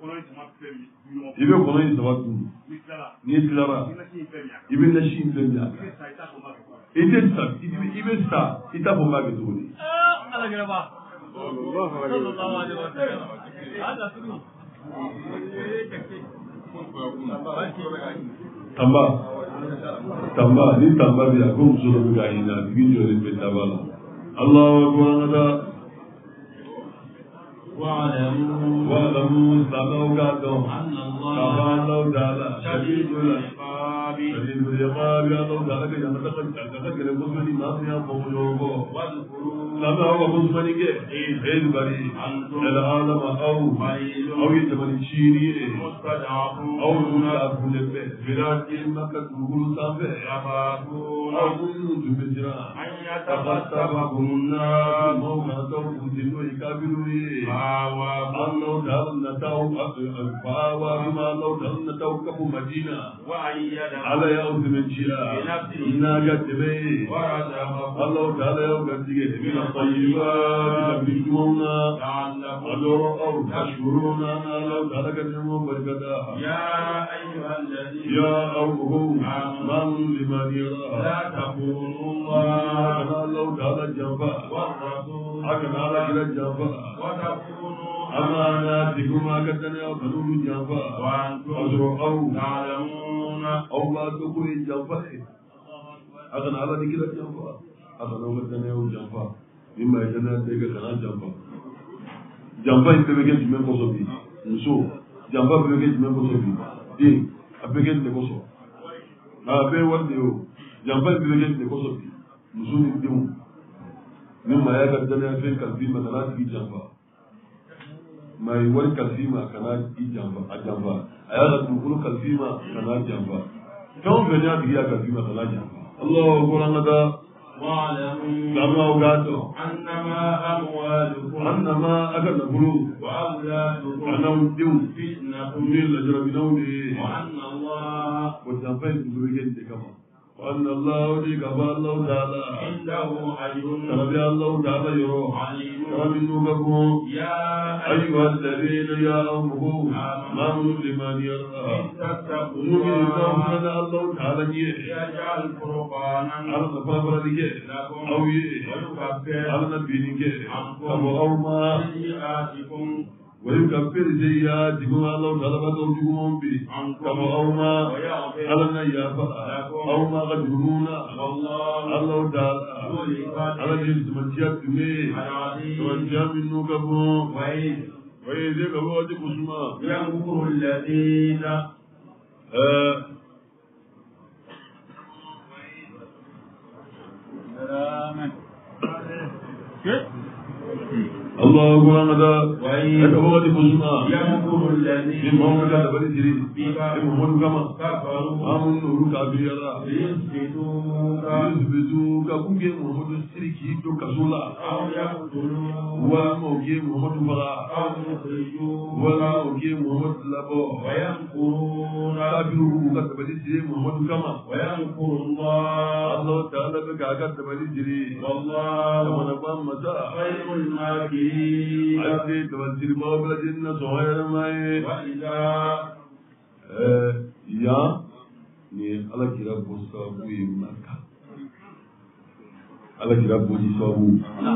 i bɛ kɔnɔ in 3 dun n'i tilara i bɛ nasi in fɛn min a kan i tɛ sa i bɛ sa i t'a fɔ n b'a kɛ cogo di. Tamba ni tamba bi a ko muso dɔ bɛ ka ɲinɛ a tigi jɔlen bɛ daba la Allahu Akbar wa'lamu silamɛw k'a dɔn k'a fɔ Alahu Taala shadidul iqabi Alahu Taala ka yamata ka gɛlɛn kosɛbɛ ni maa min y'a fɔ ɲɔgɔn kɔ silamɛw aw ka kosumani kɛ eyi bari alama aw ye jamana ciini ye aw minnu y'a kunlẹ̀ bɛ biladi maka dugukolo sanfɛ aw minnu tun bɛ siran tabasabakunna maaw kana taa kunti n'o ye kabiru ye Allahu Taala nataw Allahu Taala nataw ka bɔ Madina Ala y'aw sɛbɛnciya n'a ka dɛmɛ ye Allahu Taala y'aw garijɛgɛ mina tayyibaati ka ɲumanw na aw tashkuruna Allahu Taala ka ɲumanw barikada ya aw man liman yara Allahu Taala janfa akana Ala kira janfa amanatikum akatana aw kanulu janfa aw b'a dɔn ko ye janfa ye akana Ala ni kira janfa akana aw katana aw janfa ni ma ye danaya bɛɛ kɛ kana janfa janfa in bɛɛ bɛ kɛ jumɛn kɔsɔn bi muso janfa bɛɛ bɛ kɛ jumɛn kɔsɔn bi den a bɛɛ kɛ nin de kɔsɔn a bɛɛ ye wari de ye o janfa in bɛɛ bɛ kɛ nin de kɔsɔn bi muso ni denw ni maaya ka danayafɛn kalifi ma kana tigi janfa maa ye wari kalifi ma kana i janfa a janfa a y'a ka dugukolo kalifi ma kana janfa fɛn o fɛn y'a tigi y'a kalifi ma kana janfa Allahu akbar an ka taa واعلموا أنما أكل نفلو وأولادكم أنهم ديو فتنة من لجربناهم وأن الله وتنفين بسبيل كما وأن الله دي كفى الله تعالى عنده أجر تربي الله تعالى يروح عليم تربي نوبكم يا أيها الذين يا أمكم آمنوا لمن يرى تتقوا نؤمن الله الله تعالى يجعل فرقانا على نفابر لك لكم أو ويكفر على نبيك عنكم كما أوما سيئاتكم ويكفر سيئاتكم الله تعالى بتوجههم به كما أوما على النيافة أوما قد جنونا الله تعالى على جنس من شاء تمي ومن شاء منه كبو وإذ كبو وجب اسمه ينكر الذين الله أكبر هذا كبو وجب اسمه ينكر الذين محمد كذا بني جري محمد كما كفروا آمن نور كبيرا ليثبتوك كبوكي محمد سيركي دو كسولا أو يقتلوك وموكي محمد فغا أو يخرجوك وموكي محمد لبو ويمكرون كبيرو كذا بني جري محمد كما ويمكر الله الله تعالى بكاكا بني جري والله كما نقام مساء خير الماكرين أيدي تبصير ما بلا جنة سوير ماي وإذا يا ni ala kira bo sababu ye maka ala kira bo di sababu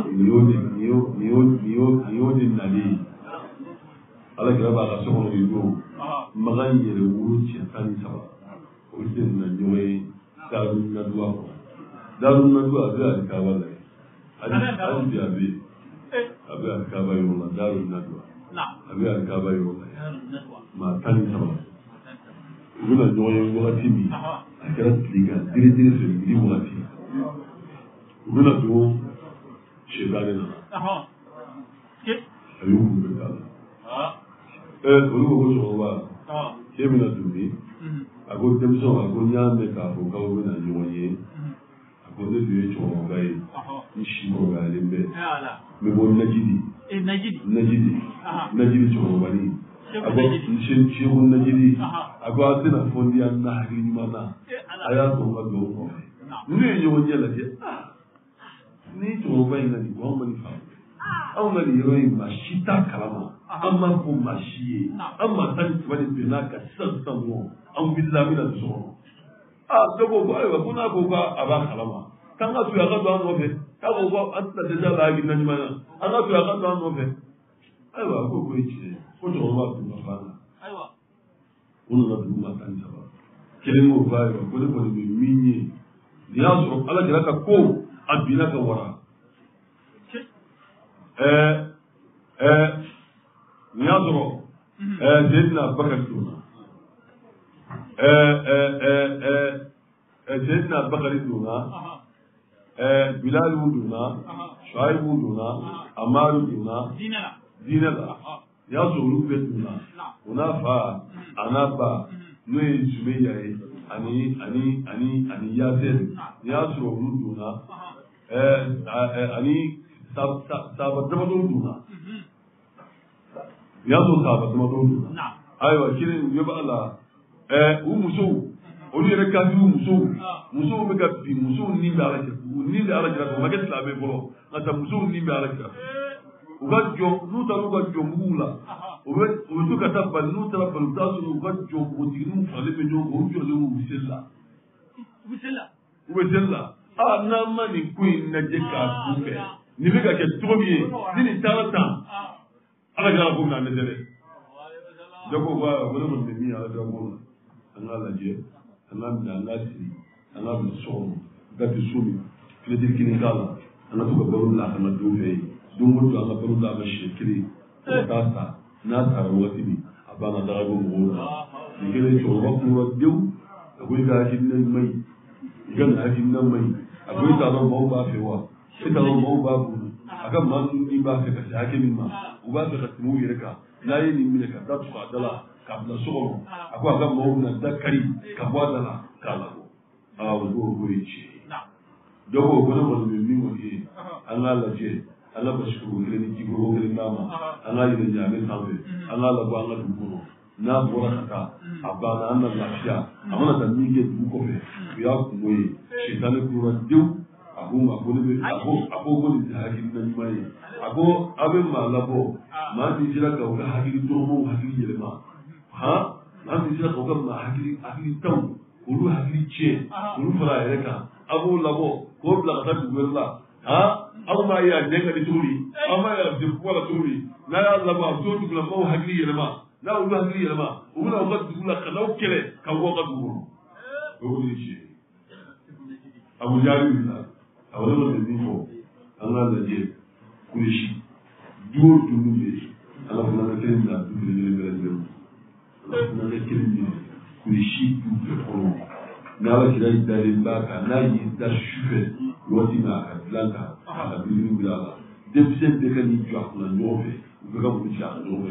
niyo ni nali ala kira ba ka sokono yido magan yere wuru ci tan saba o den na nyoy darun nadwa be alkaba la ali bi abi alkaba yo la darun nadwa abi alkaba yo la ma tan saba Una ɲɔgɔn ye wagati min a kɛra tilegan dire fɛ midi wagati u bɛna don sɛdaani na a y'u kun bɛ k'a la olu ko cɛkɔrɔba k'e bɛna don min a ko denmisɛnw a ko n y'a mɛn k'a fɔ k'aw bɛna ɲɔgɔn ye a ko ne dun ye cɛkɔrɔba ye n si kɔrɔbayalen bɛ n bɛ bɔ najidi cɛkɔrɔbanin a ko seku najidi a ko a tɛna fɔ n diya na hakili ɲuman na a y'a sɔn ka dugawu kɔfɛ n'u ye ɲɔgɔn ɲɛ lajɛ ni cɛkɔrɔba in ka nin ko anw ma nin faamu anw ka nin yɔrɔ in maa si t'a kalama an m'a fɔ maa si ye an maa tan ni saba de bɛn n'a kan sisan mɔ an wulila an bɛna don so kɔnɔ dɔ ko ayiwa ko n'a ko k'a b'a kalama k'an ka to yen a ka don an nɔfɛ k'a ko ko an tɛna dɛsɛ a la hakilina ɲuman na an ka to yen a ka don an nɔfɛ ayiwa ko ye tiɲɛ ye ko cɛkɔrɔba tun ka fan na o nana dugu ma tan ni saba kelen ko ayiwa ko ne kɔni bɛ min ye nin y'a sɔrɔ ala jara ka ko a binna ka wara nin y'a sɔrɔ Seydina Bakari donna Seydina Bakari donna Bilaliw donna Shuaibu donna Amaru donna diinɛ la nin y'a sɔrɔ olu bɛɛ donna o n'a fa a n'a ba n'o ye Sumeya ye ani Yasɛri nin y'a sɔrɔ olu donna ani sahaba damadɔw donna nin y'a sɔrɔ sahaba damadɔw donna ayiwa kelen u ɲɛ b'a la u musow olu yɛrɛ kafiriw musow bɛ ka bin musow ni bɛ ala jira o ma kɛ silamɛ fɔlɔ nka ta musow ni bɛ ala jira u ka jɔn n'u taara u ka jɔnbuguw la u bɛ to ka taa bali n'u taara bali u t'a sɔrɔ u ka jɔn npogotigininw faralen bɛ ɲɔgɔn kan u jɔlen u bɛ seli la n'an ma nin ko in lajɛ k'a kunbɛ nin bɛ ka kɛ cogo min ye ni nin taara tan ala kɛra ko mina ne tɛ dɛ jago ko ne kɔni bɛ min ala kɛra ko la an k'a lajɛ an k'a minɛ an k'a sigi an k'a bila so kɔnɔ gati so min filetiri kelen k'a la an ka to ka baro la ka na don fɛ yen don o don an ka baro la an ka siɲɛ kelen tasa na tara wati ni abana da go mo ni gele to ro ko dew akwai da shi nan mai gan hajin nan mai akwai da ban ba fewa sai da ban ba bu akan ma sun ni ba ka ka hakimin ma uba ka mu yirka la yi ni mi ka da su adala ka na so akwai akan ma na dakari ka wadala kala a wo go yi dogo gona ba mu min wani an lalace Allah ba shi ko gele ni ko gele nama an ali da jami'in sabe an Allah ba Allah dubo na bora kata abana an lafiya amma da ni ke duko be ya kuyi shitane kura diu abu ne abu goni da hakin nan mai abu abin malabo ma ni jira ga hakin turbo hakin yelma ha ma ni jira ga ma hakin taw ulu hakin ce ulu fara yareka abu labo ko bla ta duwella ha abu ma ya ne ka dituri amma ya de ko la turi na ya labo to dugla ko hakin yelma na ulu hakin yelma ulu na ko dugla kana kele ka ko ka duwo ko ni ce abu jari billah a wani wanda zai ko an da je kuri shi duwar dubu ne ana kuma na kirin da dubu ne da zai ana kuma na kirin ne kuri shi dubu da koro na ala kira yi dare baka na yi da shufe wati na ka blanka a ka bilin bilala depsen de ka ni jwa kuna nyofe ka ga mu ja nyofe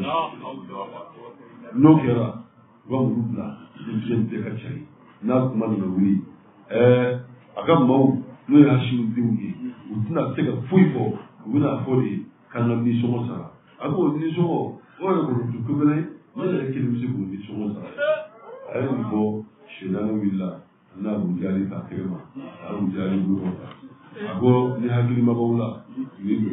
no kera wa mu bla depsen de ka chari na kuma na wuri akan mau no ya shi dingi utuna tega fuibo wina fodi kana ni somo sara ako ni somo ora ko tu kubele no ya kilim se ko ni somo sara ay ni bo shidana willa na bu jari ta tema aru jari bu ako ni hakili mabawla ni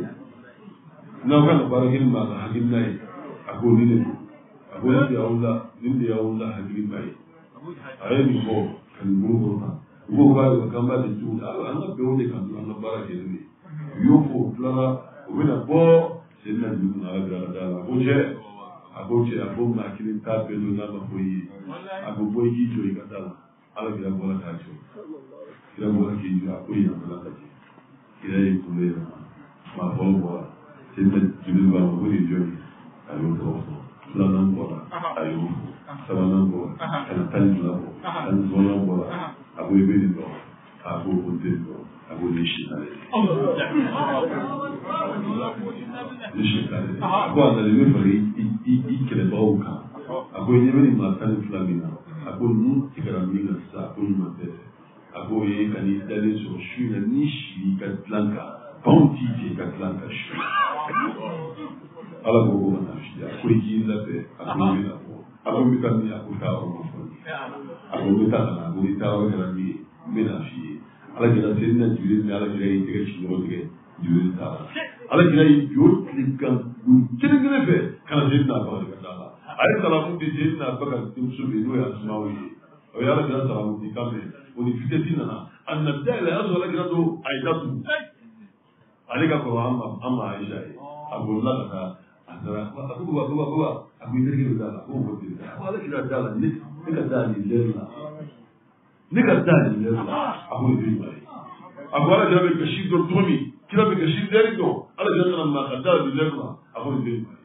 na kan barakin ma hakili nai ako ni ne ako ni ya wala hakili bai ay ni bo kan bu ko ba ko kan ba de tu an ga be woni kan an ga bara ke ni yo ko plara o bena bo se na ni na ga da la bo je abo ma ki ta be do na ba ko yi abo bo yi jo yi ga da ala ga bo la ta jo ila bo ki ju ko yi na la ta ji ila yi ko le ma bo bo se na ji ba bo yi jo yi ayo to la nan bo ayo sama nan bo kan tan la bo kan bo la bo abu ibe ni do abu onde do abu nishi na nishi ka abu ana le fari i kele bauka abu ni beni ma tan flamina abu nu tigara minga sa abu ni mate abu ye kani dale so shu na nishi ka blanka bounty je ka blanka shu ala go na shi abu yi la pe abu ni la abu mi kan ni abu ta o abu mi ta na abu ta o ka ni mena fi ala jira sinna jure ni ala jira yi tege shi ro tege jure ta ala jira yi jur klikan kire kire be kana jinna ba ka ta ay salamu bi jinna ba ka tim su bi no ya sumawi o ya ala jira salamu bi kambe o ni fitetina na an nabda ila yaso ala jira do aidatu ale ka ko amma aisha abu la ka azara abu ba abu yiri da ko ko da ala jira da ni ka da ni lela nika dani lela abu yiri ba abu ala jira be kashi do tomi kila be kashi dari do ala jira ma ka da ni lela abu yiri ba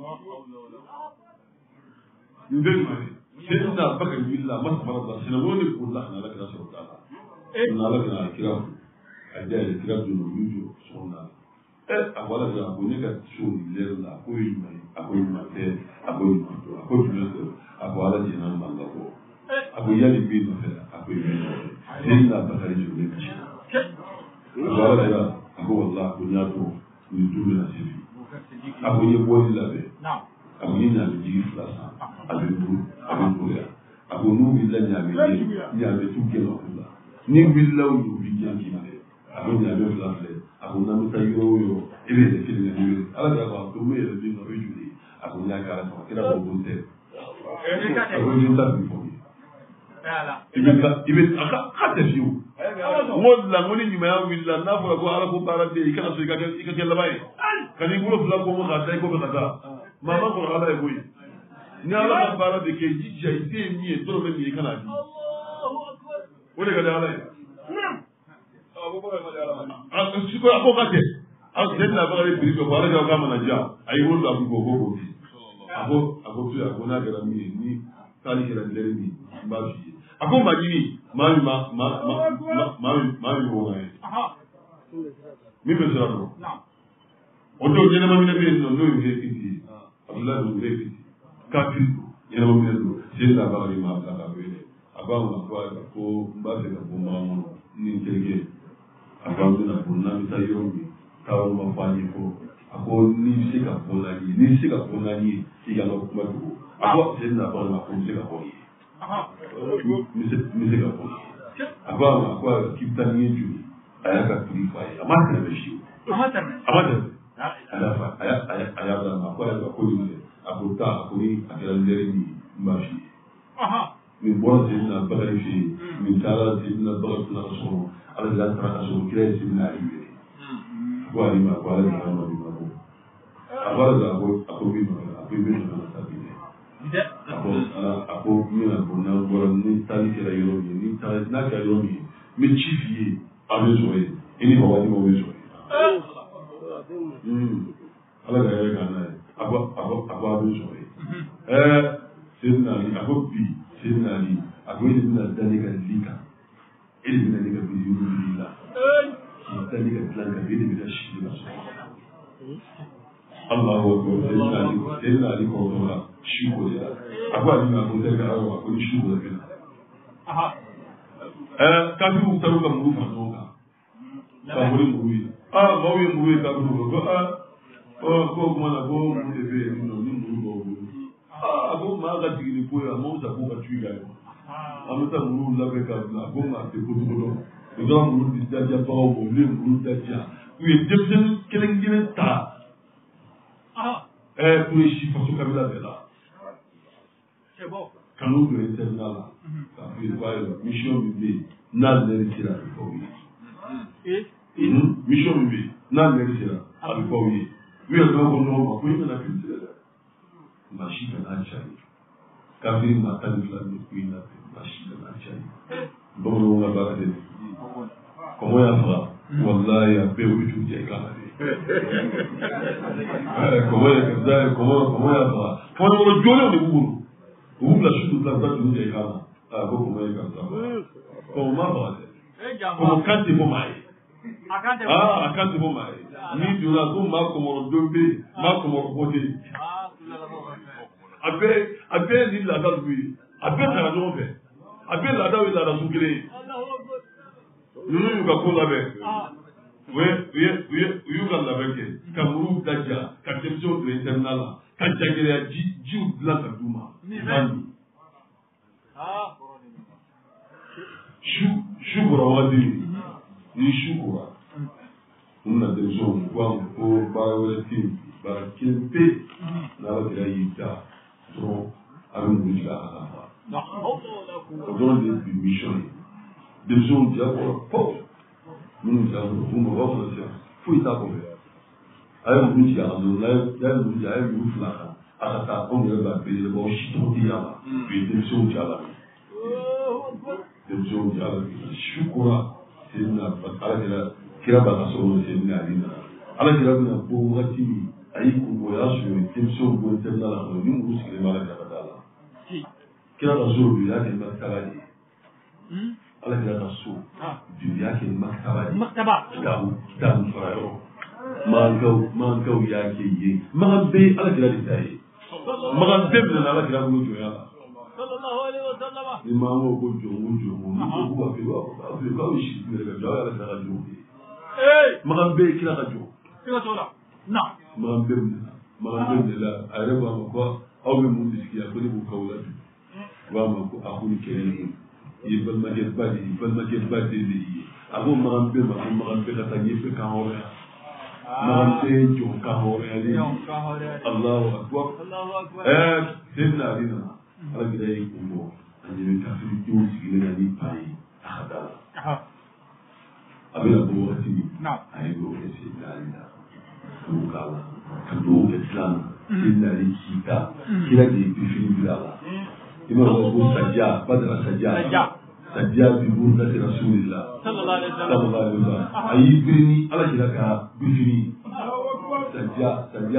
ndel ma sinna baka billah masbara da sinawoni kullah na laka rasul ta'ala na laka kira ajali kira do yujo sonna awala da abu ne ka so ni lela ko yi mai abu ma te abu abu ala jina manga ko abu yali bi no fela abu yi sinna baka yi ne kashi awala da abu wallahi abu ya to ni dole na sifi abu ye boy labe abu yi na ji flasa abu ya abu nu billa nyame tuke no kula ni billa u bi janki ne abu nyame flasa abu na muta yo ibe de kile ni ala da ba to me de no rujuli abu nya kala ko kira bo bunte abu ni ta bi fo ibe aka kate fiu wala ngoni ni ma willa na fo ko ala ko para de ikala so ikaka la bay kani gulo fla ko mo ga dai ko be kata mama ko ala e boy ni ala ka para de ke jija ide ni e toro me ni kana di wole ga ala abu ko ma ala a ko ko kate sai na ba ri ko ba ga ga mana ja ai won da ko ko ako tu ako na gara mi ni tali gara dere ni ba fi ako ma ni ma wo ngai mi be sura no o do je na ma mi na be no no ye kiti abdullah no be kiti ka fi ye na mi no je na ba ri ma ka be ne aba ma ko ba se ka ko ma mo ni tege aba na ko na mi ta yo mi ta o ma fa ni ko ako ni se ka ko na ni iga no kuma ko ako je na ba ma ko se ka ko ni mi se ka ko aba ma ko kipta ni ju aya ka tri fa ama ka be shi ama ala fa aya da ma ko ya ko ni ako ta ko ni akira ndere ni ma shi min bona je na ba ri shi min tara je na ba na so ala da tra ka so kire si na ri ko ari ma ko ala da ma agora da ako bi no sabi ako mi na bona agora ni tali kira yo ni tali na ka yo ni me chifie abezo e ini ba wadi mo bezo ala ga ya kana ako abezo e sidna ni ako bi sidna ni ako ni na dani ka lika ili na lika bi yula ki dani ka planga bi ni da shi na so Allahu akbar sai na ali ko da shi ko da akwai ni na ko da ga rawa ko shi ko da kana ka fi mu taruka mu fa no ka wuri mu wi mu wi ka mu ko kuma na ko mu de be ni no ni mu go ko ma ga digini ko ya mu sa ko ka tuiga amuta mu la be ka na ko ma te ko do mu di da ja ba o mu da ja wi debden kelen ta pour les chiffres sur Kabila Bella. C'est bon. Quand nous devons être là, ça fait une mission bébé, n'a l'héritier là, mission bébé, n'a l'héritier là, avec quoi oui. Oui, on doit qu'on a une culture là. Machine à l'achali. Kabila m'a tanné la nuit, machine à l'achali. Bon, on a barré. Comment il y a fait? Wallah, il y a peu de tout qui est calé. Comment il y a fait? Quand on a joué, on est où? Où la chute de la place de l'État? Ah, comment il y a fait? Comment comment quand tu vas mailler? Ah, quand tu vas mailler. Ni tu l'as dit, ma comme on doit ma comme on côté. Après, il l'a dans lui. Après, ça l'a fait. Après, la dame il a la souclée. Nous, nous, qu'on l'avait. Oui, on l'avait. Quand vous d'ailleurs, quand tu es sur l'internat là, quand tu as dit, Dieu blanc à Douma. Shukura wadi ni shukura. Una de zone kwa ko barawati barakimpe na la yita so amu buja ala. Dans des missions. Des zones qui apportent nous avons une relation. Faut y taper. Ayo buja ala, buja ayo bufla. Ata on le va payer le bon chitondi ala. Puis des zones qui ala. Des zones qui ala. Shukura c'est une ala kira ba so c'est une alina. Ala kira na bo wati ayi ko ya so temso go temna la no ni mu sikre mala ka dala. Kira da so bi ya ke maktaba ni. Ala kira da so bi ya ke maktaba kitabu farayo. Man ka ya ke yi. Man be ala kira di tayi. Man be na ala kira go jo ya. Sallallahu alaihi wasallam. Imam go jo ko ba fi ba shi ne ga ja ala kira jo. Magan be kila ka jo. Kila tola. Na. Magan be la araba ma ko aw be mun diski ya ko ni bu kawla. Wa ma ko akuni kene. Yi bal ma je badi li. Abu magan be ka ta ni fe kan hore. Magan be jo ka hore ali. Allahu akbar. Sidna dina. Ala gidai ko. Ani ka fi jo sigi na ni pai. Ahada. Abila bo wati ay go esidanda ukala kando islam illa likita kila di bifini bila ima bo sajja badra sajja sajja bi burnati rasulillah sallallahu alaihi wasallam ayi birni ala kira ka bifini sajja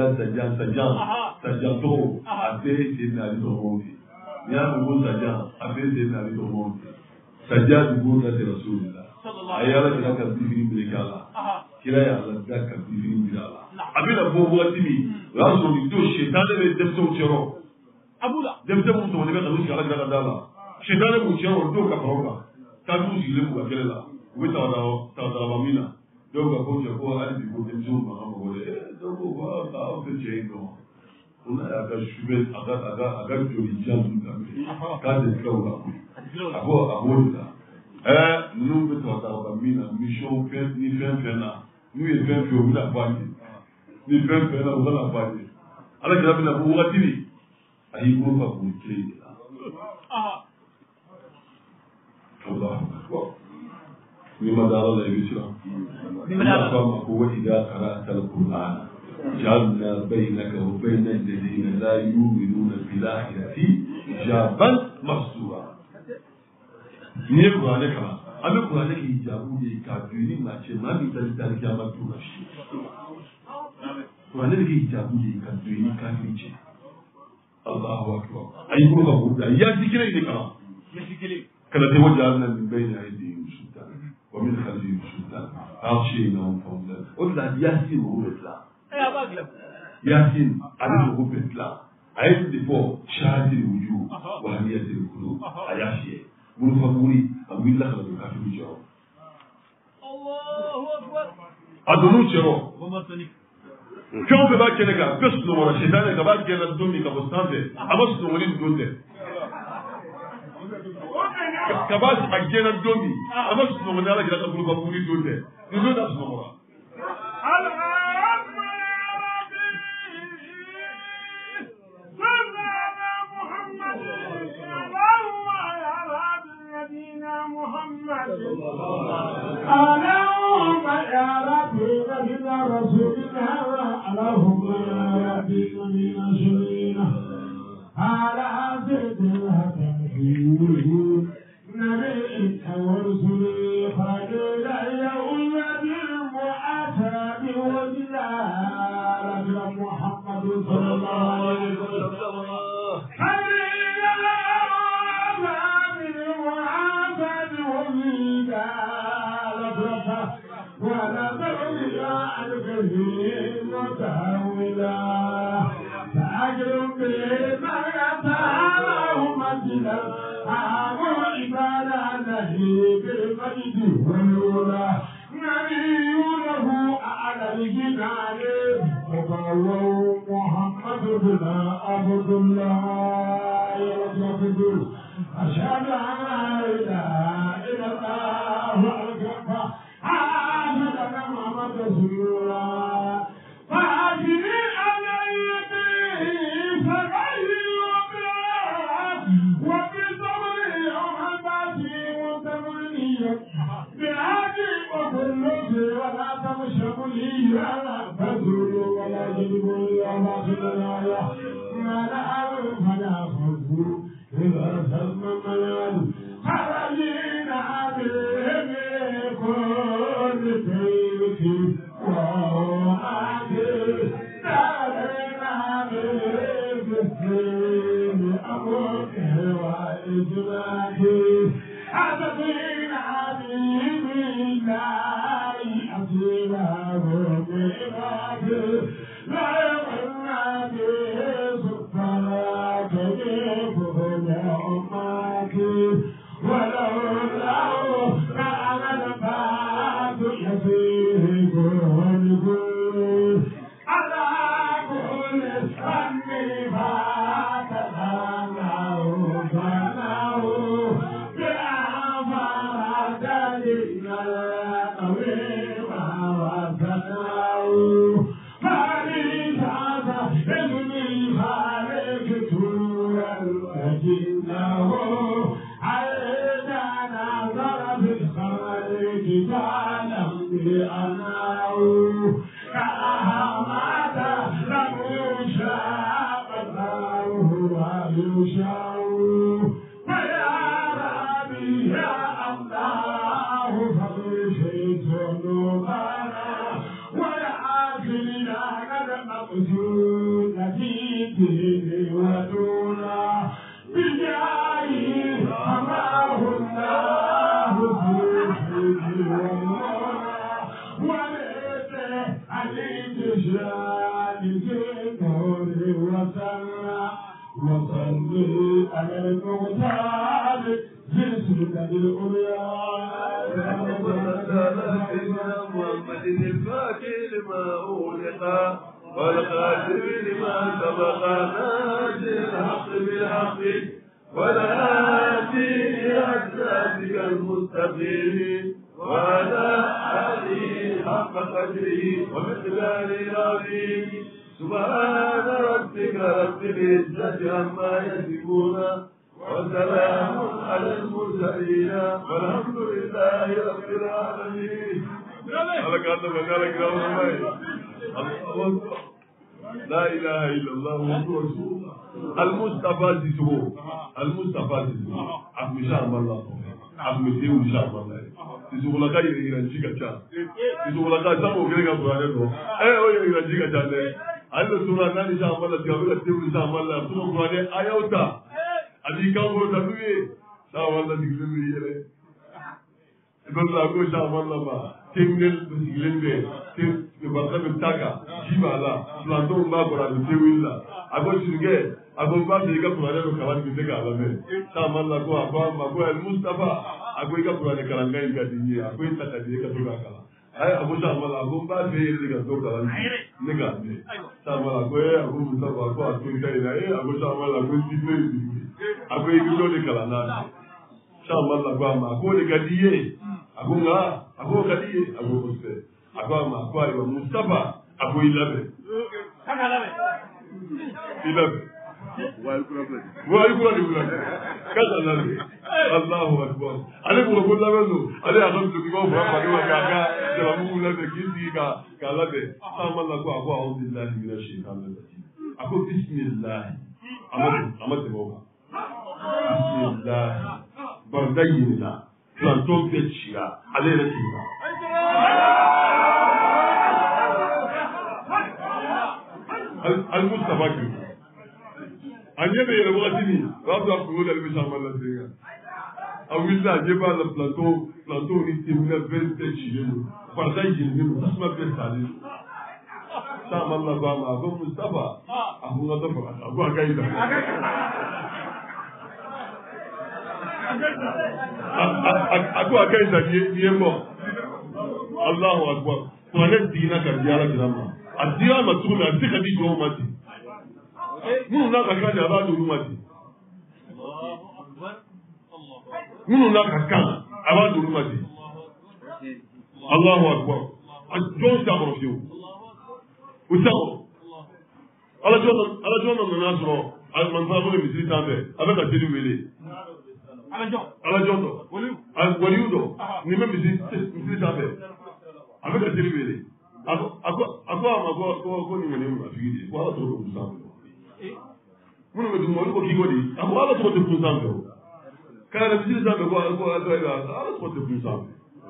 to abe se na ni to monti ya ko sajja abe se na ni to monti sajja bi burnati rasulillah ayi ala kira ka bifini bi kala kira ya ala ka bifini bi ala abila bobo atimi rasul ni to shaytan be defto chero abula defto mun to ne ka rushi ala kira dala shaytan be chero to ka paroka ta tu zile ku akele la we ta da mamina do ga ko je ko ali ko dem zo ma ma wole do ko ba ta o ke je no una aga shube aga jori jandu ka de kawa abo ta nu be ta da mamina mission fait ni fait na nu ye fait o la bani ni fait na o la bani ala kira bi na ko wati ni ayi ko ka ko ke الله أكبر مما دار الله يبشره وإذا قرأت القرآن جعلنا بينك وبين الذين لا يؤمنون بالآخرة حجابا مستورا ni Qur'an kama abe Qur'an ke hijabu de ka duni ma ce ma bi ta kiyama tura shi Qur'an ke hijabu de ka duni ka ce Allahu akbar ayi ko ka buda ya zikira ne kama ya zikire كلا توجعنا من بين أيديهم سلطان ومن خلفهم سلطان أغشيناهم فضلا قلنا ياسين هو الإسلام ياسين عليه هو الإسلام عيد دفوع شهادة الوجوه وهمية القلوب أياشي منفقوري أمي الله خلق الكافر الجواب الله أكبر أدنو شرو كم في باكي نكا بس نورا شيطان نكا باكي ندومي كبستانتي أمس نورين دونتي ka ba shi a kenan domi amma su zama na rage da kaburu ba kuri dole ne zo da su zama اللهم يا ربي نبينا رسولنا اللهم يا ربي نبينا شرينا على سيد الهدى نبيك ورسلي خير اليوم بالمؤتى وجلال محمد صلى الله عليه وسلم خير اليوم بالمؤتى وجلال ولا ترجع الكثير متهولا فأجرم بما يتعالى منزلا بالمجد والولا نبي له أعلى الجنان وقالوا محمد بن عبد الله يرزقه أشهد أن لا إله إلا الله وأكبر أشهد أن محمد رسول الله فأجري عليه فغير بهذه وكل شيء ولا تمشوا لي ولا تزولوا ولا جلبوا لي ولا خلنا ما لا أعرف فلا خذوا إذا سلم ملال خرجنا بهم كل بيت وهو عاجل دارنا بالسلم أمره وإجماعه حسبين عظيم الله حسيبه بإباده لا يقلنا به سفرات كيفه لأمك ولولا كان البعث يسير كل على كل فن فاتناه فناه يا ربي يا والخاتم لما سبق ناصر الحق بالحق والهادي إلى صراطك المستقيم وعلى آله حق قدره ومقداره العظيم سبحان ربك رب العزة عما يصفون وسلام على المرسلين والحمد لله رب العالمين. لا إله إلا الله محمد رسول الله. المصطفى زيزو عبد شام الله عبد مديو شام الله زيزو ولا كاي يرجع كذا زيزو ولا كاي سامو كذا كبرانه له هو يرجع كذا الله سورة نادي شام الله تقول تقول شام الله سورة كبرانه آياتا أدي كم هو تقولي شام الله تقولي يله إذن أقول شام الله ما تمنل بسيلنبه بقى بتاعك جيبالا بلانتو ما برا بتويلا أقول شنو أقول ما بيجا برا له كمان بيجا على مين شام الله كوا أقول المصطفى أقول يجا برا كلام غير كذي أقول تكذي كذا كلا أي أقول شام الله أقول ما بيجي كذا كلام نيجا شام الله أقول مصطفى أقول كذا أقول شام الله أقول تيجي أقول يجي كلام ناس شام الله أقول كذي أقول كذي أقول مصطفى أقوى ما أقوى مصطفى أقوى إلابه ويقول كذا لابه الله أكبر عليكم كل لابه عليه أخذت بقوة فرما كما كاكا سلامه لابه كيسي كالابه أما الله أقوى أعوذ بالله من الشيطان الرجيم أقول بسم الله أمد بوها بسم الله بردين الله planton بيتشيرا عليه رسيما المصطفى كيف أن يبقى يلوغتني رابط أقول المشام الله سيئا أولا جيبا لبلانتو نتيمنا بيت تشيرين فردين جنين تسمى بيت سالين شام الله باما أقول مصطفى أقول نظفر أقول أكايدا أقول أكايدا يمو الله أكبر فانا دينا كرجالا جراما الدينا مسؤول عن تخدي جوماتي منو ناكا أبادو روماتي منو ناكا أبادو روماتي الله أكبر جون سامر فيو وسامر على جون من ناسرو على منفعه المثلي تامه أبدا تدي ويلي على جون وليودو نمم مثلي تامه أبدا تدي ويلي أكو نمم أفيدي وهذا تروح مسامر منو بدو كي ودي أكو هذا تروح مسامر كان مثلي تامه أكو هذا تروح مسامر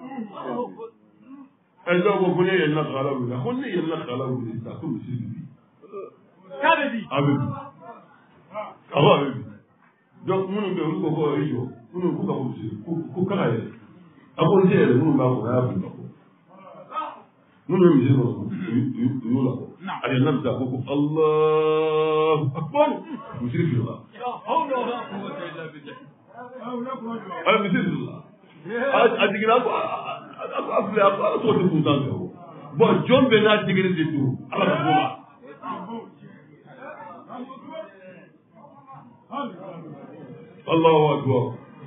أنت أبو بني يلا خلاوي أخوني يلا خلاوي تأكل مسلمي كابدي أبدي أبو أبدي donc minnu bɛ olu ko ko iyo minnu k'u ka ko kala yɛrɛ a ko n tɛ yɛrɛ minnu b'a fɔ a y'a bila ko minnu ye misi kɔnɔ u y'o la ko a yɛrɛ n'a bɛ taa ko Allahu akbar misiri fili la a ye misiri fili la a jiginna ko a filɛ a ala tɔgɔ tɛ kun sanfɛ o bon jɔn bɛɛ n'a degere de don ala ka ko la. Allahu akbar.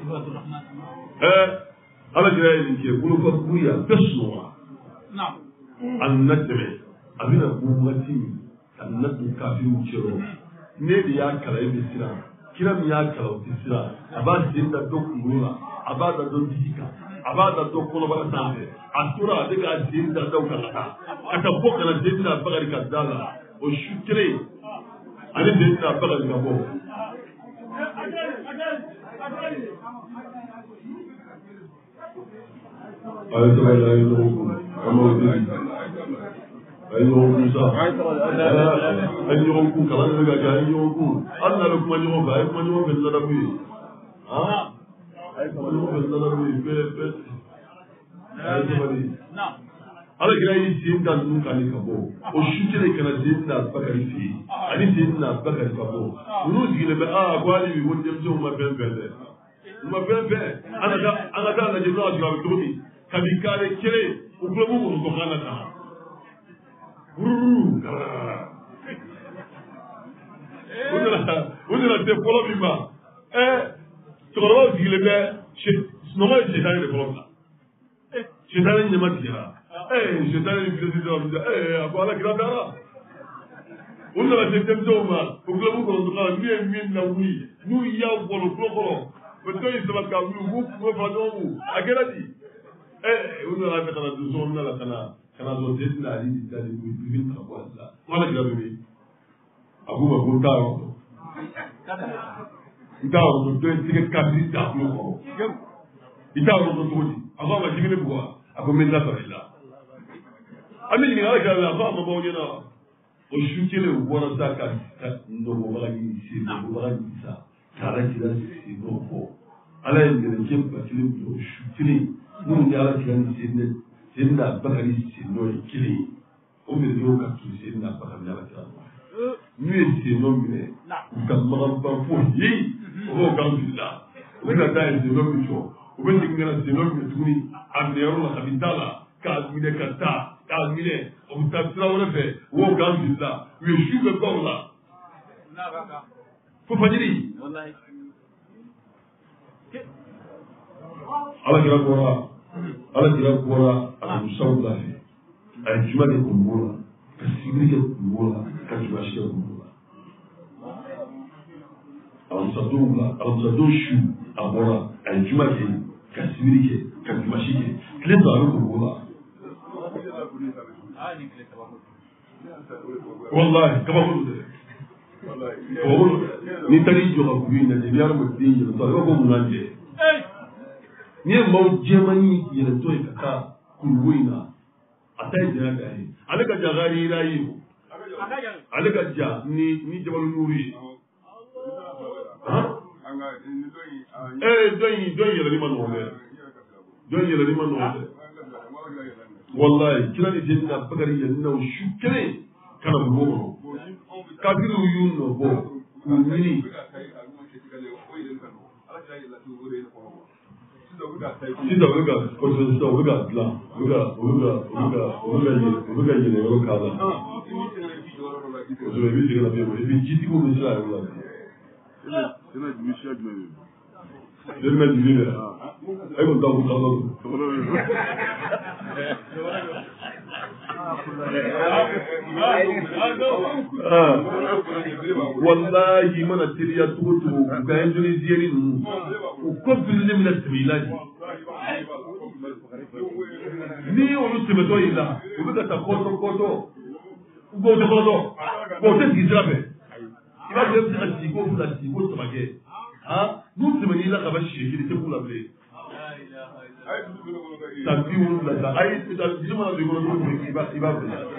Ala jira yin ke bulu fa buya tasnuwa. Na'am. Annadme abina bumati annadu kafin ciro. Ne da ya kala yin sira. Kira mi ya kala yin sira. Aba din da dokura, aba da dodika, aba da dokuno ba sanbe. Asura daga din da dauka laka. Aka boka na din da bagari kadala. O shukre. Ali din da bagari gabo. ɲɔgɔn kun sa a ye ɲɔgɔn kun kalan de bɛ ka kɛ a ye ɲɔgɔn kun hali n'a bɛ kuma ɲɔgɔn fɛ a ye kuma ɲɔgɔn fɛ ladamu ye a ye kuma ɲɔgɔn fɛ ladamu ye bɛɛ a ye sabali ala kira y'i sen da ninnu kan ka bɔ o su kelen kana sen na Bakari fɛ yen ani sen na Bakari ka bɔ ninnu sigilen bɛ ko hali bi ko denmisɛnw ma fɛn fɛn dɛ u ma fɛn fɛn an ka taa lajɛ n'o y'a sɔrɔ a bɛ cogo min kabi kare kelen u tulo b'u wolo kɔkan na tan u nana se fɔlɔ min ma cɛkɔrɔbaw sigilen bɛ sunɔgɔ ye sɛtan de fɔlɔ bila sɛtan ɲɛma tigɛra sɛtan ni filɛsi dɔrɔn a ko ala kira taara u nana se denmisɛnw ma u tulo b'u kɔnɔ tɔgɔ n'u ye min na wuli n'u y'a bɔlɔ tulo kɔrɔ o tɔ in saba ka wuli u b'u kulo fara ɲɔgɔn kun a kɛra di u nana fɛ ka na don sokɔnɔna la ka na sɔrɔ den tɛna ale de dalen don bibi ta bɔ a la ko ala kira bɛ min a ko ma ko n t'a yɔrɔ dɔn n t'a yɔrɔ dɔn dɔ in tigɛ kabiri da kulo kɔrɔ i t'a yɔrɔ dɔn cogo di a ko a ma jigin ne bugɔ a ko n bɛ n da sɔrɔ i la an bɛ ɲininka ala kira la a ko a ma baw ɲɛna o su kelen u bɔra sa ka nɔgɔbaga ɲini sen nɔgɔbaga ɲini sa ka ala kira sen nɔ bɔ ala ye ŋɛrɛncɛ ba kelen bila o su kelen minnu ni ala kira ni sen na Bakari sen nɔ ye kelen ye o ŋɛrɛncɛw ka tun sen na Bakari ala kira n'u ye sen nɔ minɛ u ka maganba fo ye o b'o kan fili la u bɛ na taa ye sen nɔ min jɔ u bɛ segin ka na sen nɔ minɛ tuguni a minɛyɔrɔ la kabini t'a la k'a minɛ ka taa k'a minɛ o bɛ taa sira wɛrɛ fɛ u b'o kan fili la u ye su bɛɛ baw la fo fajiri alakira bɔra a ka musaw la fɛ a ye juma kɛ kungo la ka sibiri kɛ kungo la ka jumasi kɛ kungo la alamisadenw su a bɔra a ye juma kɛ ka sibiri kɛ ka jumasi kɛ tile saba a bɛ kungo la wallahi kabakuru tɛ ni taar'i jɔ ka kuru in lajɛ n'i y'a dɔn den yɛlɛtɔ a b'a fɔ mun jɛ n'i ye maaw jɛmani yɛlɛtɔ ye ka taa kuru in na a ta ye jɛya da ye ale ka ja kari yira ye o ale ka ja ni jabalu nuru ye dɔn yɛlɛli ma nɔgɔn dɛ dɔn yɛlɛli ma nɔgɔn dɛ wallahi kira ni sen na Bakari yɛlɛna o su kelen ka na bugo kɔnɔ kabiriw y'u nɔ bɔ k'u ɲini sisan u bɛ ka kɔsɔn sisan u bɛ ka dilan u bɛ ka yɛlɛ yɔrɔ k'a la kosɛbɛ i bɛ segin na fiyewu i bɛ jitigiw bɛ se a yɔrɔ la dɛmɛ joli dɛ e ko taa ko kala wallahi mana teriya cogo o cogo u ka indonésiyɛni ninnu u kɔfilile mina tɛmɛ i la de ni olu tɛmɛtɔ y'i la u bɛ ka taa kɔtɔ u b'o tɛ kɔtɔ o tɛ sigi sira fɛ i b'a fɔ e bɛ se ka sigi ko fila sigi ko saba kɛ n'u tɛmɛn'i la ka bɛ siɲɛ kelen tɛ k'u la bilen tabi wolonwula ayi bisu mana don i kɔnɔ cogo i b'a bila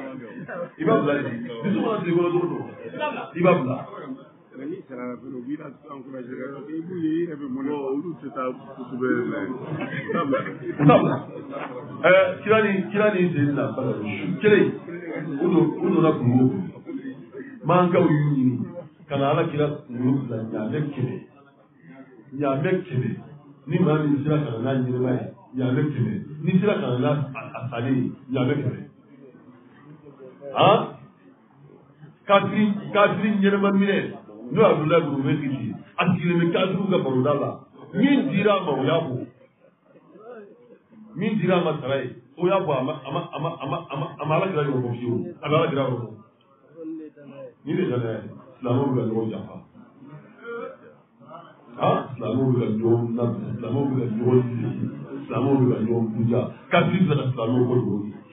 bisu mana don i kɔnɔ cogo i b'a bila. Ni sara fɛnɛ u b'i la encourager i b'u ye i yɛrɛ bɛ mɔnɛ olu tɛ taa kosɛbɛ u t'a bila kira ni sen na kelen u donna kungo mankaw y'u ɲini ka na ala kira kunkolo bila ɲaamɛ kɛmɛ ni maa min sera ka na n'a ɲɛnɛma ye ɲaamɛ kɛmɛ ni sera ka na n'a a salen ye ɲaamɛ kɛmɛ kafiri ɲɛnɛma minɛ n'o Abdulayi bin Ubay kisi a sigilen bɛ kafiriw ka baroda la min dira a ma o y'a bɔ min dira a ma sara ye o y'a bɔ a ma ala kira ɲɔgɔn fiyewu a bɛ ala kira yɔrɔ ni de nana silamɛw bɛ ka ɲɔgɔn janfa silamɛw bɛ ka ɲɔgɔn labɛn silamɛw bɛ ka ɲɔgɔn sigi silamɛw bɛ ka ɲɔgɔn buja kafiri bɛ ka silamɛw kɔ ɲɔgɔn ye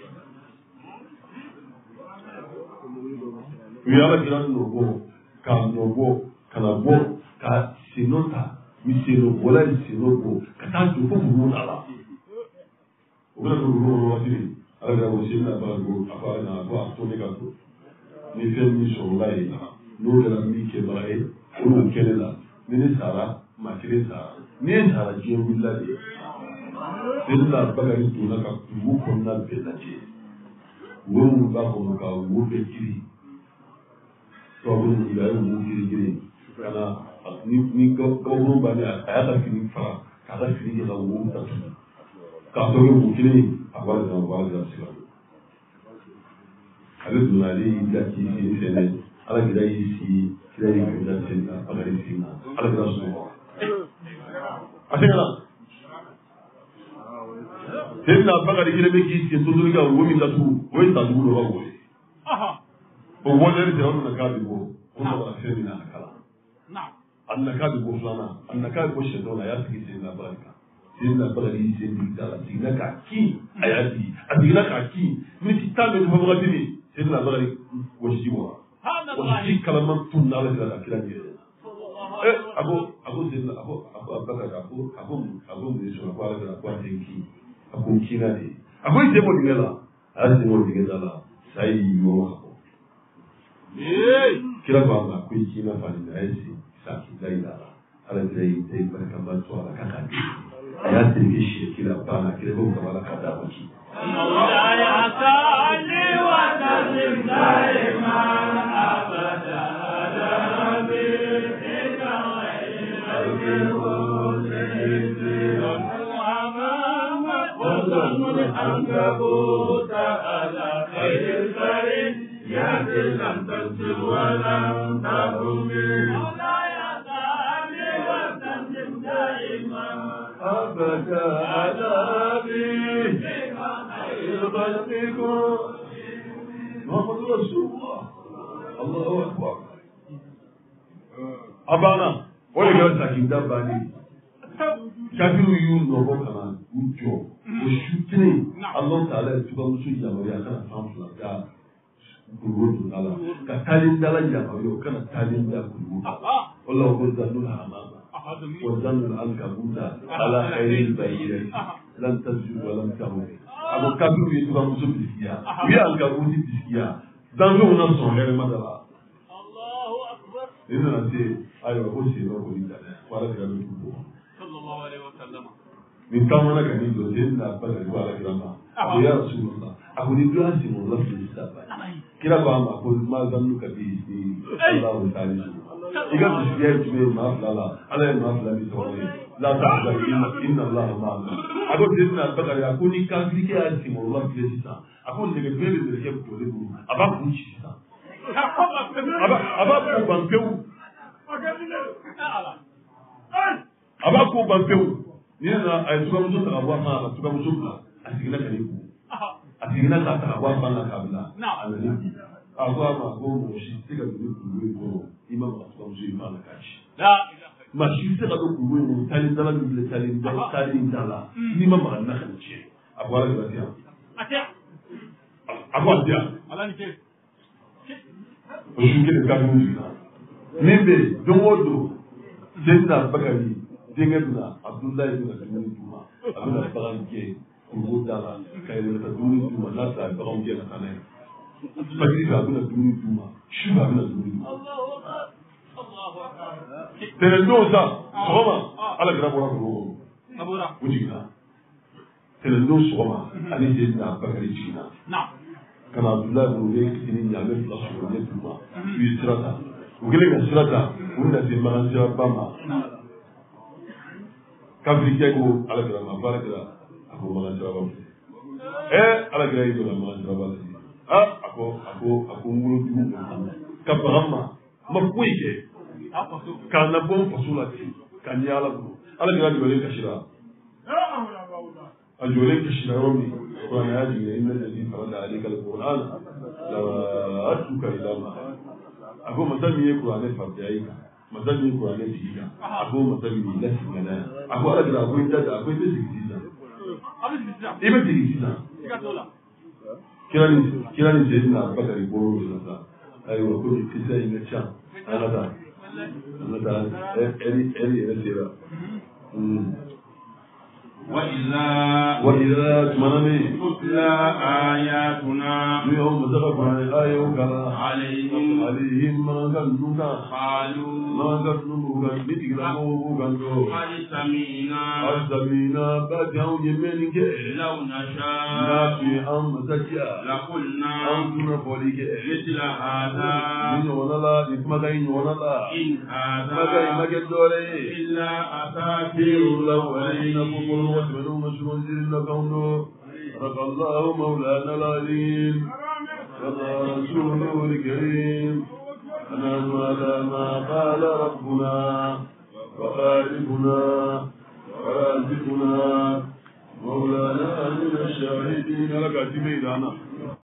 u ye ala kira nɔbɔ k'a nɔbɔ ka na bɔ ka sennɔ ta ni sennɔbɔla ye sennɔ bɔ ka taa jɔ fo wulu la la o bɛna don wulu kɔnɔ waati de ala kira ko sin na ba ko afa na ko to ne ka to ni fɛn min sɔrɔla ye n'o kɛra min kɛbaga ye olu kɛlɛ la ni ne sara maa kelen sara ni ye sara diɲɛ wulila de Seydina Bakari donna ka kungo kɔnɔna bɛɛ lajɛ wo minnu b'a kɔnɔ ka wo bɛɛ jiri tubabu ninnu la a ye wo girin ka na ni gabakuru bannen a y'a ka fini fara k'a ka fini kɛ ka wo datugu k'a tɔ kɛ wo kelen a b'a jira se ka don ale donna ale y'i da k'i sen sɛnɛ ala kira y'i sigi kira y'i kunda sen kan Bakari sen kan ala kira sunɔgɔ a seginna Seydina Bakari kelen bɛ k'i sen totoli ka wo min datugu o ye tadugu dɔ ka wo ye o wɔlɛri tɛ aw nana k'a bɛ bɔ o nɔgɔra fɛn min na a kalan a nana k'a bɛ bɔ filanan a nana k'a bɛ bɔ sɛtɔ la a y'a sigi Seydina Bakari kan Seydina Bakari y'i sen digi da la a seginna k'a kin a y'a digi a seginna k'a kin miniti 10 bɛ tɛmɛ wagati min Seydina Bakari wɔsiji bɔra wɔsiji kalaman tunna ala kira ka kira ɲɛ a ko Seydina a ko Bakari a ko mun de sɔrɔ ko ala kira ko a tɛ kin a ko n kinna de a ko i sen bɔ dingɛ la a y'a sen bɔ dingɛ da la sa y'i yɔrɔ ka bɔ kira ko a ma ko i kinna fani a ye sen sa k'i da i la ala kira y'i da i barikaba to ala k'a ka di a y'a terike siɲɛ kira banna kira ko kaba la k'a d'a ma ki العنكبوت على خير البريد يأتي لم تنسل ولم تهمل مولاي صل وسلم دائما أبدا على نبيك خير خلقكم محمد رسول الله الله أكبر أبانا ولا جالس أكيد دباني kafiru y'u nɔbɔ ka na u jɔ o su kelen Alahu Taala ye tubabuso yamaruya kana fan fila da kuluwo dunda la ka taalen dala yamaruya o kana taalen da kuluwo o la o ko zanul hamama wa zanul ankabuta ala khayril bariyati lam tazid wa lam tamut a ko kafiru ye tubabuso bisikiya u ye ankabuti bisikiya danfɛnw na sɔn hɛrɛma da la ni nana se ayiwa ko sen dɔ kɔni da dɛ ko ala kira bɛ tu bɔ min taamana ka nin jɔ Seydina Bakari ko ala kira ma a ko ya Rasulullah a ko ni dɔ y'a sen wala fili saba kira ko a ma ko ma zannu ka bi Allahu ta'ala i ka bisikiya ye jumɛn ye maa fila la ala ye maa fila min tɔgɔ ye la ta'ala inna Allaha ma'ana a ko Seydina Bakari a ko ni kafirikɛ y'a sen wala fili sisan a ko nɛgɛ bɛɛ bɛ nɛgɛ jɔlen bolo a b'a kun ci sisan a b'a ko ban pewu a b'a ko ban pewu ni nana a ye tubabuso ta ka bɔ a fan na tubabuso bila a seginna ka n'i kun a seginna k'a ta ka bɔ a fan na k'a bila a nana kun a ko a ma ko mɔgɔ si tɛ se ka don ni kuluwo in kɔrɔ i ma maga tubabuso in fan na k'a ci maa si tɛ se ka don kuluwo in kɔrɔ taalen dala min filɛ taalen da la n'i ma maga na ka ni tiɲɛ a ko ala de b'a diyan a ko a diyan o su kelen ka min jiginna min bɛ yen don o don Seydina Bakari denkɛ bɛna Abudulayi bɛna dumuni d'u ma a bɛna bagan gɛn kuluwo da la ka yɛlɛma ka dumuni d'u ma n'a sera a ye baganw gɛn ka taa n'a ye fajiri fɛ a bɛna dumuni d'u ma su fɛ a bɛna dumuni d'u ma tɛnɛndon sa sɔgɔma ala kira bɔra kuluwo kɔnɔ u jiginna tɛnɛndon sɔgɔma ani Seydina Bakari jiginna ka na Abudulayi bolo u ye fitinin ɲaamɛ fila sɔrɔ ne d'u ma u ye sira ta u kɛlen ka sira ta u bɛna se Magan ba ma kafirikɛ ko ala kira ma baara kɛra a ko Magan Siraba filɛ ala kira y'i jɔ ka Magan Siraba sigi a ko n wolodugu ka bagan ma foyi kɛ k'a labɔ n faso la ten ka ɲɛ ala bolo ala kira jɔlen kasira a jɔlen kasira yɔrɔ min kuranɛ y'a jigin inna allazi farada alayka al-qur'ana lawa'atuka ila ma a ko masa min ye kuranɛ faridiya i kan masa min ye kuranɛ sigi kan a ko masa min y'i lasigi ka n'a ye a ko ala kira a ko i da a ko i bɛ sigi sisan i bɛ sigi sisan kira ni Seydina Bakari bɔr'o de la sa ayiwa ko nin kisɛ in ka ca an ka taa ɛri yɛrɛ sera وإذا تمنني تتلى آياتنا يوم تغفر آيوك عليهم ما كنوك قالوا ما كنوك نتكلموك قد سمينا باتهم يمينك لو نشاء نافي أم تجيا لقلنا أم نفوليك مثل هذا من ونلا إسمكين ونلا إن هذا مكين مكدوري إلا أساطير الأولين نقول واسمنوا مشروع لكونه رضى الله مولانا العليم رضى رسوله الكريم نحن على ما قال ربنا وخالقنا ورازقنا مولانا من الشاهدين لك اعتميد أنا